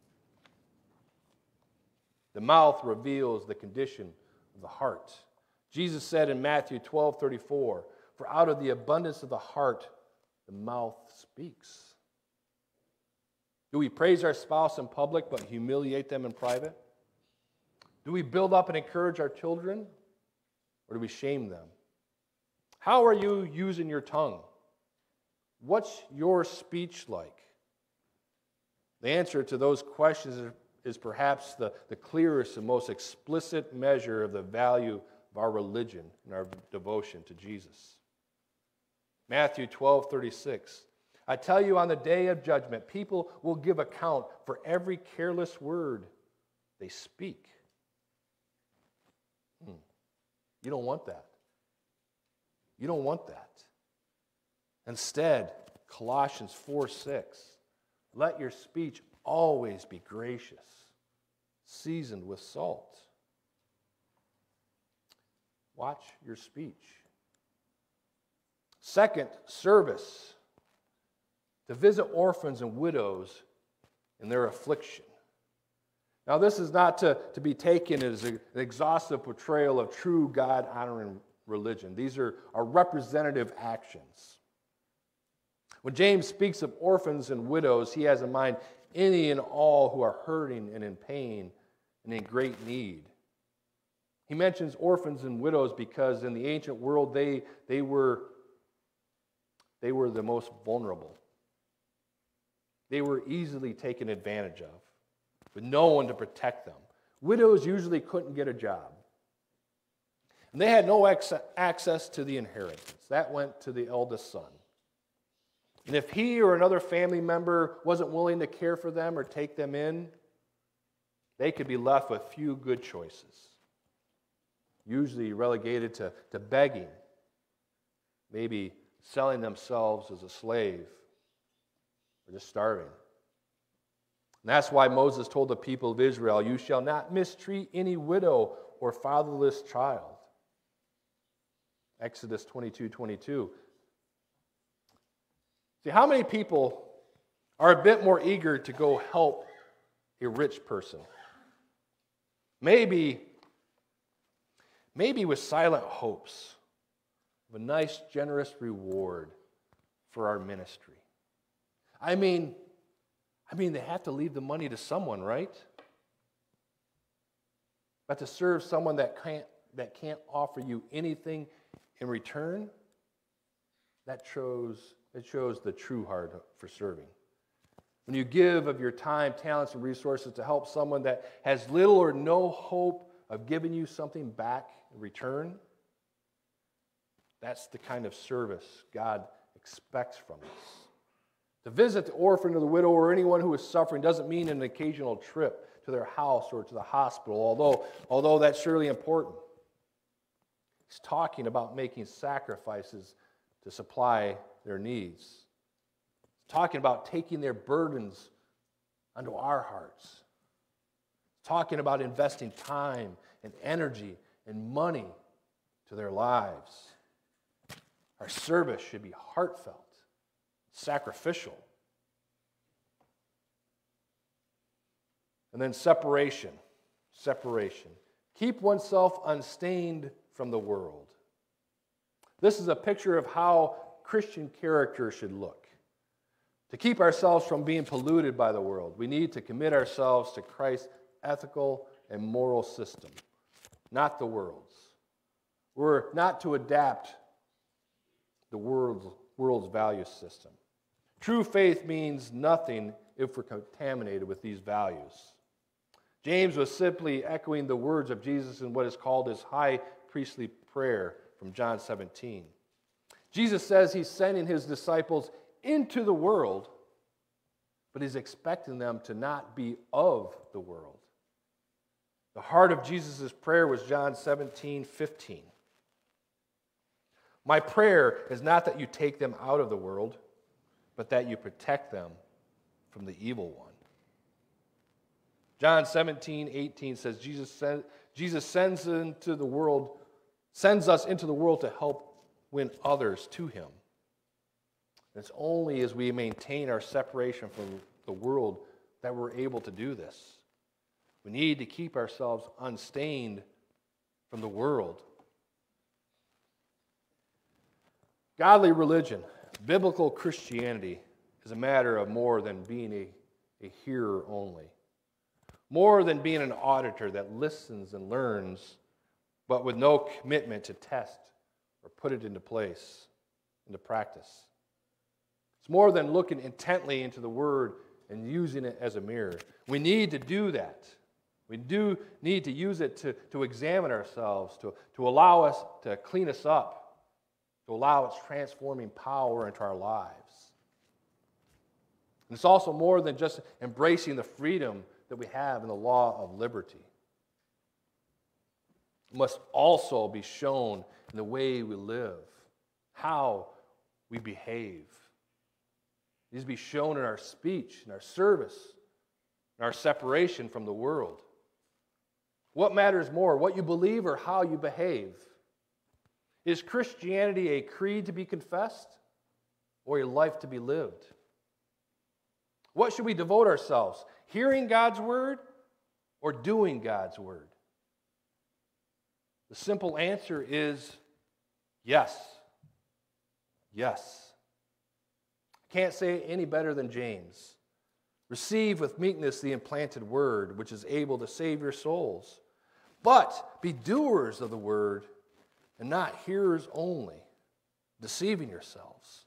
The mouth reveals the condition of the heart. Jesus said in Matthew 12:34, "For out of the abundance of the heart, the mouth speaks." Do we praise our spouse in public but humiliate them in private? Do we build up and encourage our children, or do we shame them? How are you using your tongue? What's your speech like? The answer to those questions is perhaps the clearest and most explicit measure of the value of our religion and our devotion to Jesus. Matthew 12:36. I tell you, on the day of judgment, people will give account for every careless word they speak. You don't want that. You don't want that. Instead, Colossians 4:6, let your speech always be gracious, seasoned with salt. Watch your speech. Second, service. To visit orphans and widows in their affliction. Now, this is not to be taken as an exhaustive portrayal of true God-honoring religion. These are representative actions. When James speaks of orphans and widows, he has in mind any and all who are hurting and in pain and in great need. He mentions orphans and widows because in the ancient world, they were the most vulnerable. They were easily taken advantage of, with no one to protect them. Widows usually couldn't get a job. And they had no access to the inheritance. That went to the eldest son. And if he or another family member wasn't willing to care for them or take them in, they could be left with few good choices. Usually relegated to begging, maybe selling themselves as a slave, or just starving. And that's why Moses told the people of Israel, you shall not mistreat any widow or fatherless child. Exodus 22:22. See, how many people are a bit more eager to go help a rich person. Maybe with silent hopes of a nice, generous reward for our ministry. I mean, they have to leave the money to someone, right? But to serve someone that can't offer you anything in return, it shows the true heart for serving. When you give of your time, talents, and resources to help someone that has little or no hope of giving you something back in return, that's the kind of service God expects from us. To visit the orphan or the widow or anyone who is suffering doesn't mean an occasional trip to their house or to the hospital, although that's surely important. He's talking about making sacrifices to supply their needs. He's talking about taking their burdens onto our hearts. He's talking about investing time and energy and money to their lives. Our service should be heartfelt, sacrificial. And then separation. Keep oneself unstained from the world. This is a picture of how Christian character should look. To keep ourselves from being polluted by the world, we need to commit ourselves to Christ's ethical and moral system, not the world's. We're not to adapt the world's value system. True faith means nothing if we're contaminated with these values. James was simply echoing the words of Jesus in what is called his high priestly prayer from John 17. Jesus says he's sending his disciples into the world, but he's expecting them to not be of the world. The heart of Jesus' prayer was John 17:15. My prayer is not that you take them out of the world, but that you protect them from the evil one. John 17:18 says Jesus sends us into the world to help win others to him. It's only as we maintain our separation from the world that we're able to do this. We need to keep ourselves unstained from the world. Godly religion, biblical Christianity, is a matter of more than being a hearer only. More than being an auditor that listens and learns, but with no commitment to test or put it into practice. It's more than looking intently into the Word and using it as a mirror. We need to do that. We do need to use it to examine ourselves, to allow us to clean us up, to allow its transforming power into our lives. And it's also more than just embracing the freedom that we have in the law of liberty. It must also be shown in the way we live, how we behave. It needs to be shown in our speech, in our service, in our separation from the world. What matters more, what you believe or how you behave? Is Christianity a creed to be confessed or a life to be lived? What should we devote ourselves? Hearing God's word or doing God's word? The simple answer is yes. Yes. I can't say it any better than James. Receive with meekness the implanted word, which is able to save your souls. But be doers of the word and not hearers only, deceiving yourselves.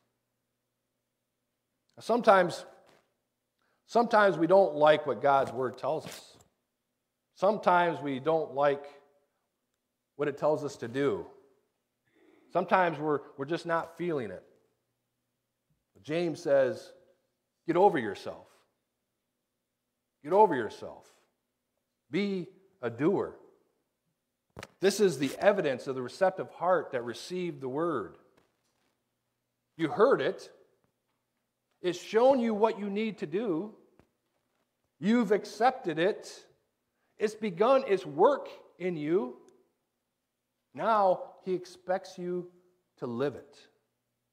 Sometimes we don't like what God's word tells us. Sometimes we don't like what it tells us to do. Sometimes we're just not feeling it. James says, get over yourself. Get over yourself. Be a doer. This is the evidence of the receptive heart that received the word. You heard it. It's shown you what you need to do. You've accepted it. It's begun its work in you. Now he expects you to live it.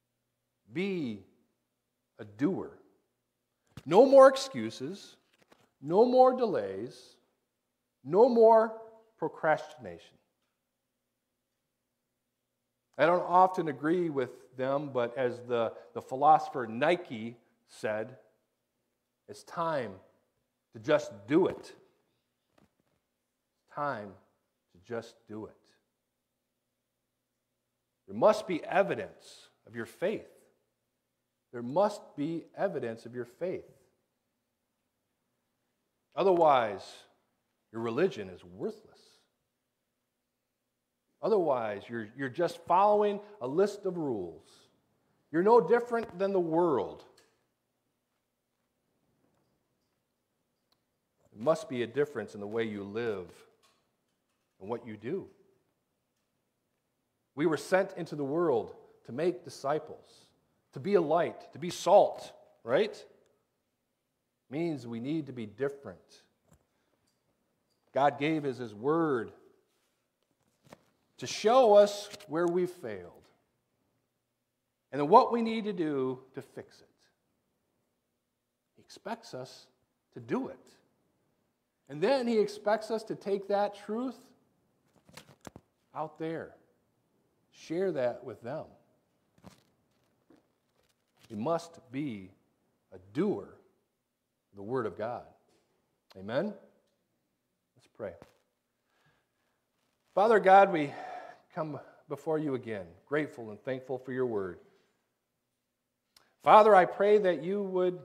Be a doer. No more excuses. No more delays. No more procrastination. I don't often agree with them, but as the philosopher Nike said, it's time to just do it. Time to just do it. There must be evidence of your faith. There must be evidence of your faith. Otherwise, your religion is worthless. Otherwise, you're just following a list of rules. You're no different than the world. There must be a difference in the way you live and what you do. We were sent into the world to make disciples, to be a light, to be salt, right? Means we need to be different. God gave us His Word to show us where we've failed and then what we need to do to fix it. He expects us to do it. And then He expects us to take that truth out there, share that with them. We must be a doer of the Word of God. Amen? Let's pray. Father God, we come before you again, grateful and thankful for your word. Father, I pray that you would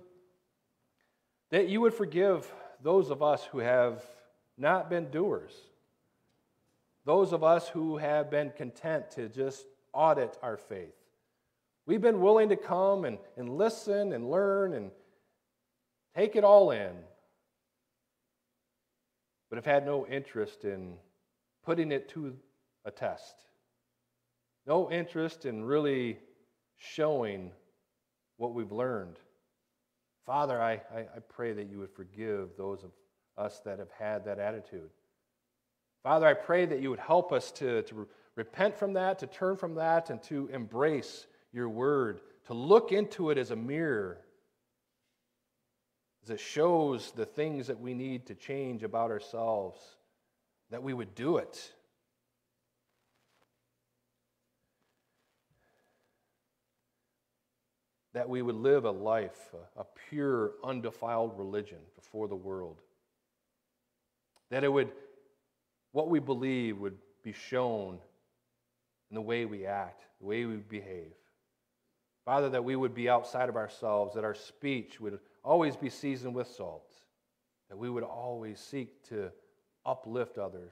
forgive those of us who have not been doers, those of us who have been content to just audit our faith. We've been willing to come and listen and learn and take it all in, but have had no interest in putting it to a test. No interest in really showing what we've learned. Father, I pray that you would forgive those of us that have had that attitude. Father, I pray that you would help us to repent from that, to turn from that, and to embrace your word, to look into it as a mirror, as it shows the things that we need to change about ourselves, that we would do it. That we would live a life, a pure, undefiled religion before the world. That what we believe would be shown in the way we act, the way we behave. Father, that we would be outside of ourselves, that our speech would always be seasoned with salt, that we would always seek to uplift others.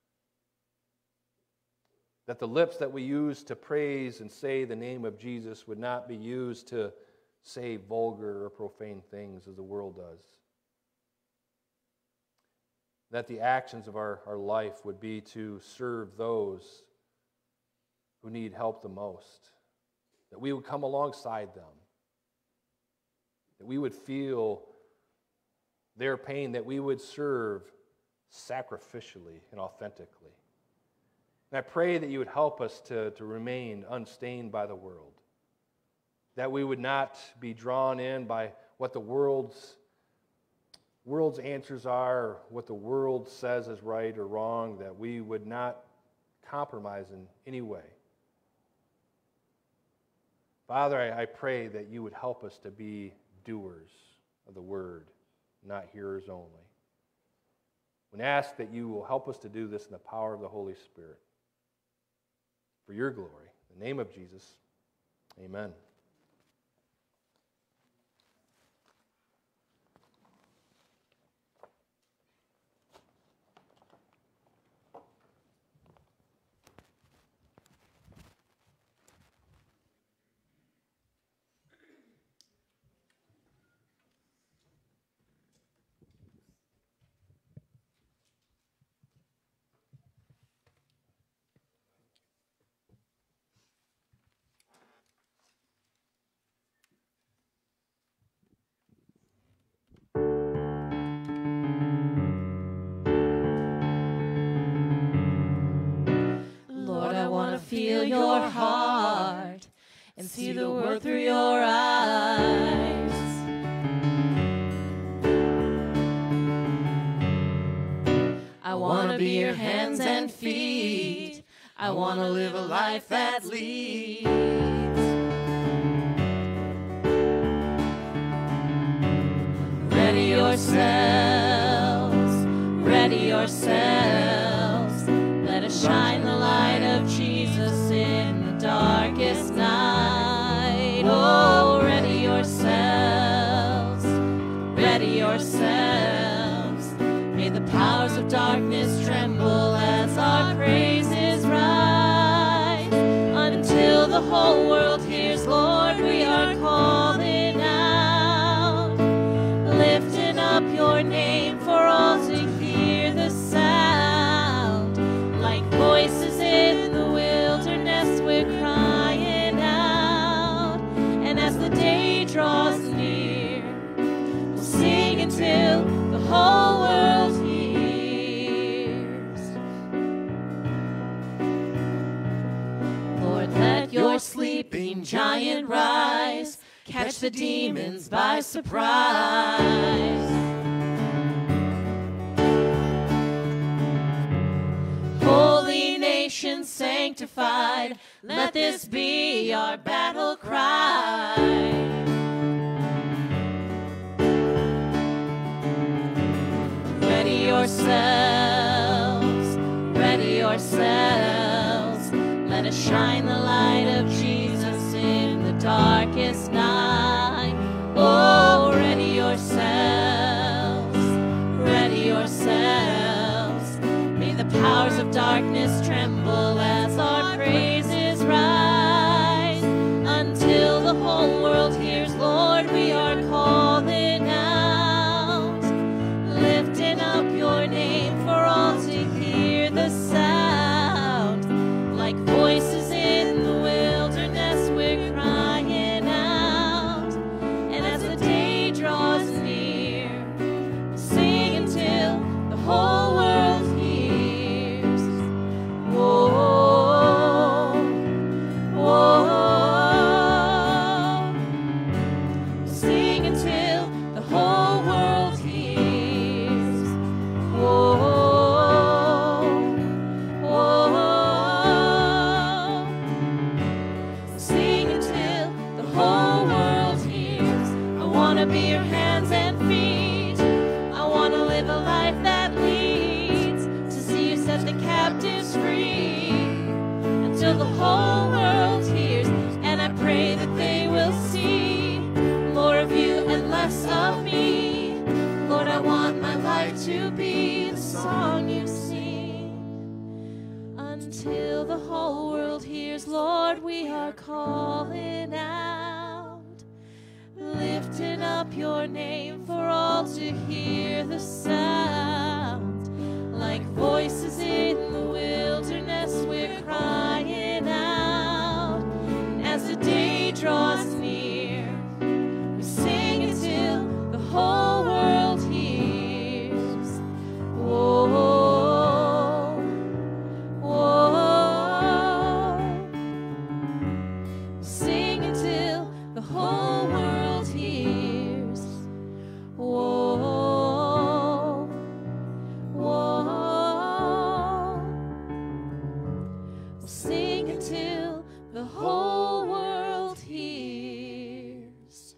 That the lips that we use to praise and say the name of Jesus would not be used to say vulgar or profane things as the world does. That the actions of our life would be to serve those who need help the most. That we would come alongside them. That we would feel their pain, that we would serve sacrificially and authentically. And I pray that you would help us to remain unstained by the world. That we would not be drawn in by what the world's answers are, or what the world says is right or wrong, that we would not compromise in any way. Father, I pray that you would help us to be doers of the word, not hearers only. We ask that you will help us to do this in the power of the Holy Spirit. For your glory. In the name of Jesus, amen. Feel your heart and see the world through your eyes. I want to be your hands and feet. I want to live a life that leads. Ready yourselves, ready yourselves. Let us shine the light of Jesus in the darkest night. Oh, ready yourselves, ready yourselves. May the powers of darkness tremble as our praises rise. Until the whole world hears, Lord, we are calling out, lifting up your name for all to hear the sound. Like voices in the wilderness, we're crying out. And as the day draws near, we'll sing until the whole world hears. Lord, let your sleeping giant rise, catch the demons by surprise. Holy nation sanctified, let this be our battle cry. Ready yourselves, ready yourselves. Let us shine the light of Jesus in the darkest night. Oh, ready yourselves, ready yourselves. May the powers of darkness tremble as our praises rise. Until the whole world hears, Lord, we are calling out, lifting up your name for all to hear the sound. Like voices in the wilderness, we're crying out. And as the day draws near, we'll sing until the whole world hears. Whoa, whoa. We'll sing until the whole world hears. Whoa, whoa. Sing until the whole world hears. I want to be your hands and feet. I want to live a life that leads to see you set the captives free. Until the whole world hears. And I pray that they will see more of you and less of me. Lord, I want my life to be the song you sing. Until the whole world hears, Lord, we are calling out, lifting up your name for all to hear the sound. Like voices in the wilderness, we're crying out. And as the day draws near, we sing until the whole world hears. Whoa, whoa. Sing until the whole world hears. Whoa, whoa. Sing until the whole world hears.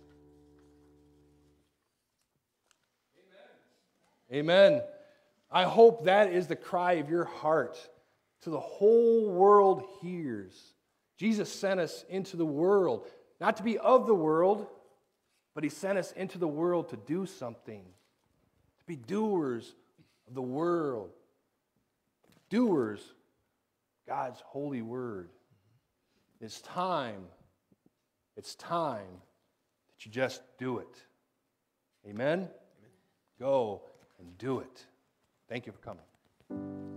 Amen. I hope that is the cry of your heart. To the whole world hears. Jesus sent us into the world, not to be of the world, but he sent us into the world to do something, to be doers of the world, doers of God's holy word. It's time that you just do it. Amen? Go and do it. Thank you for coming.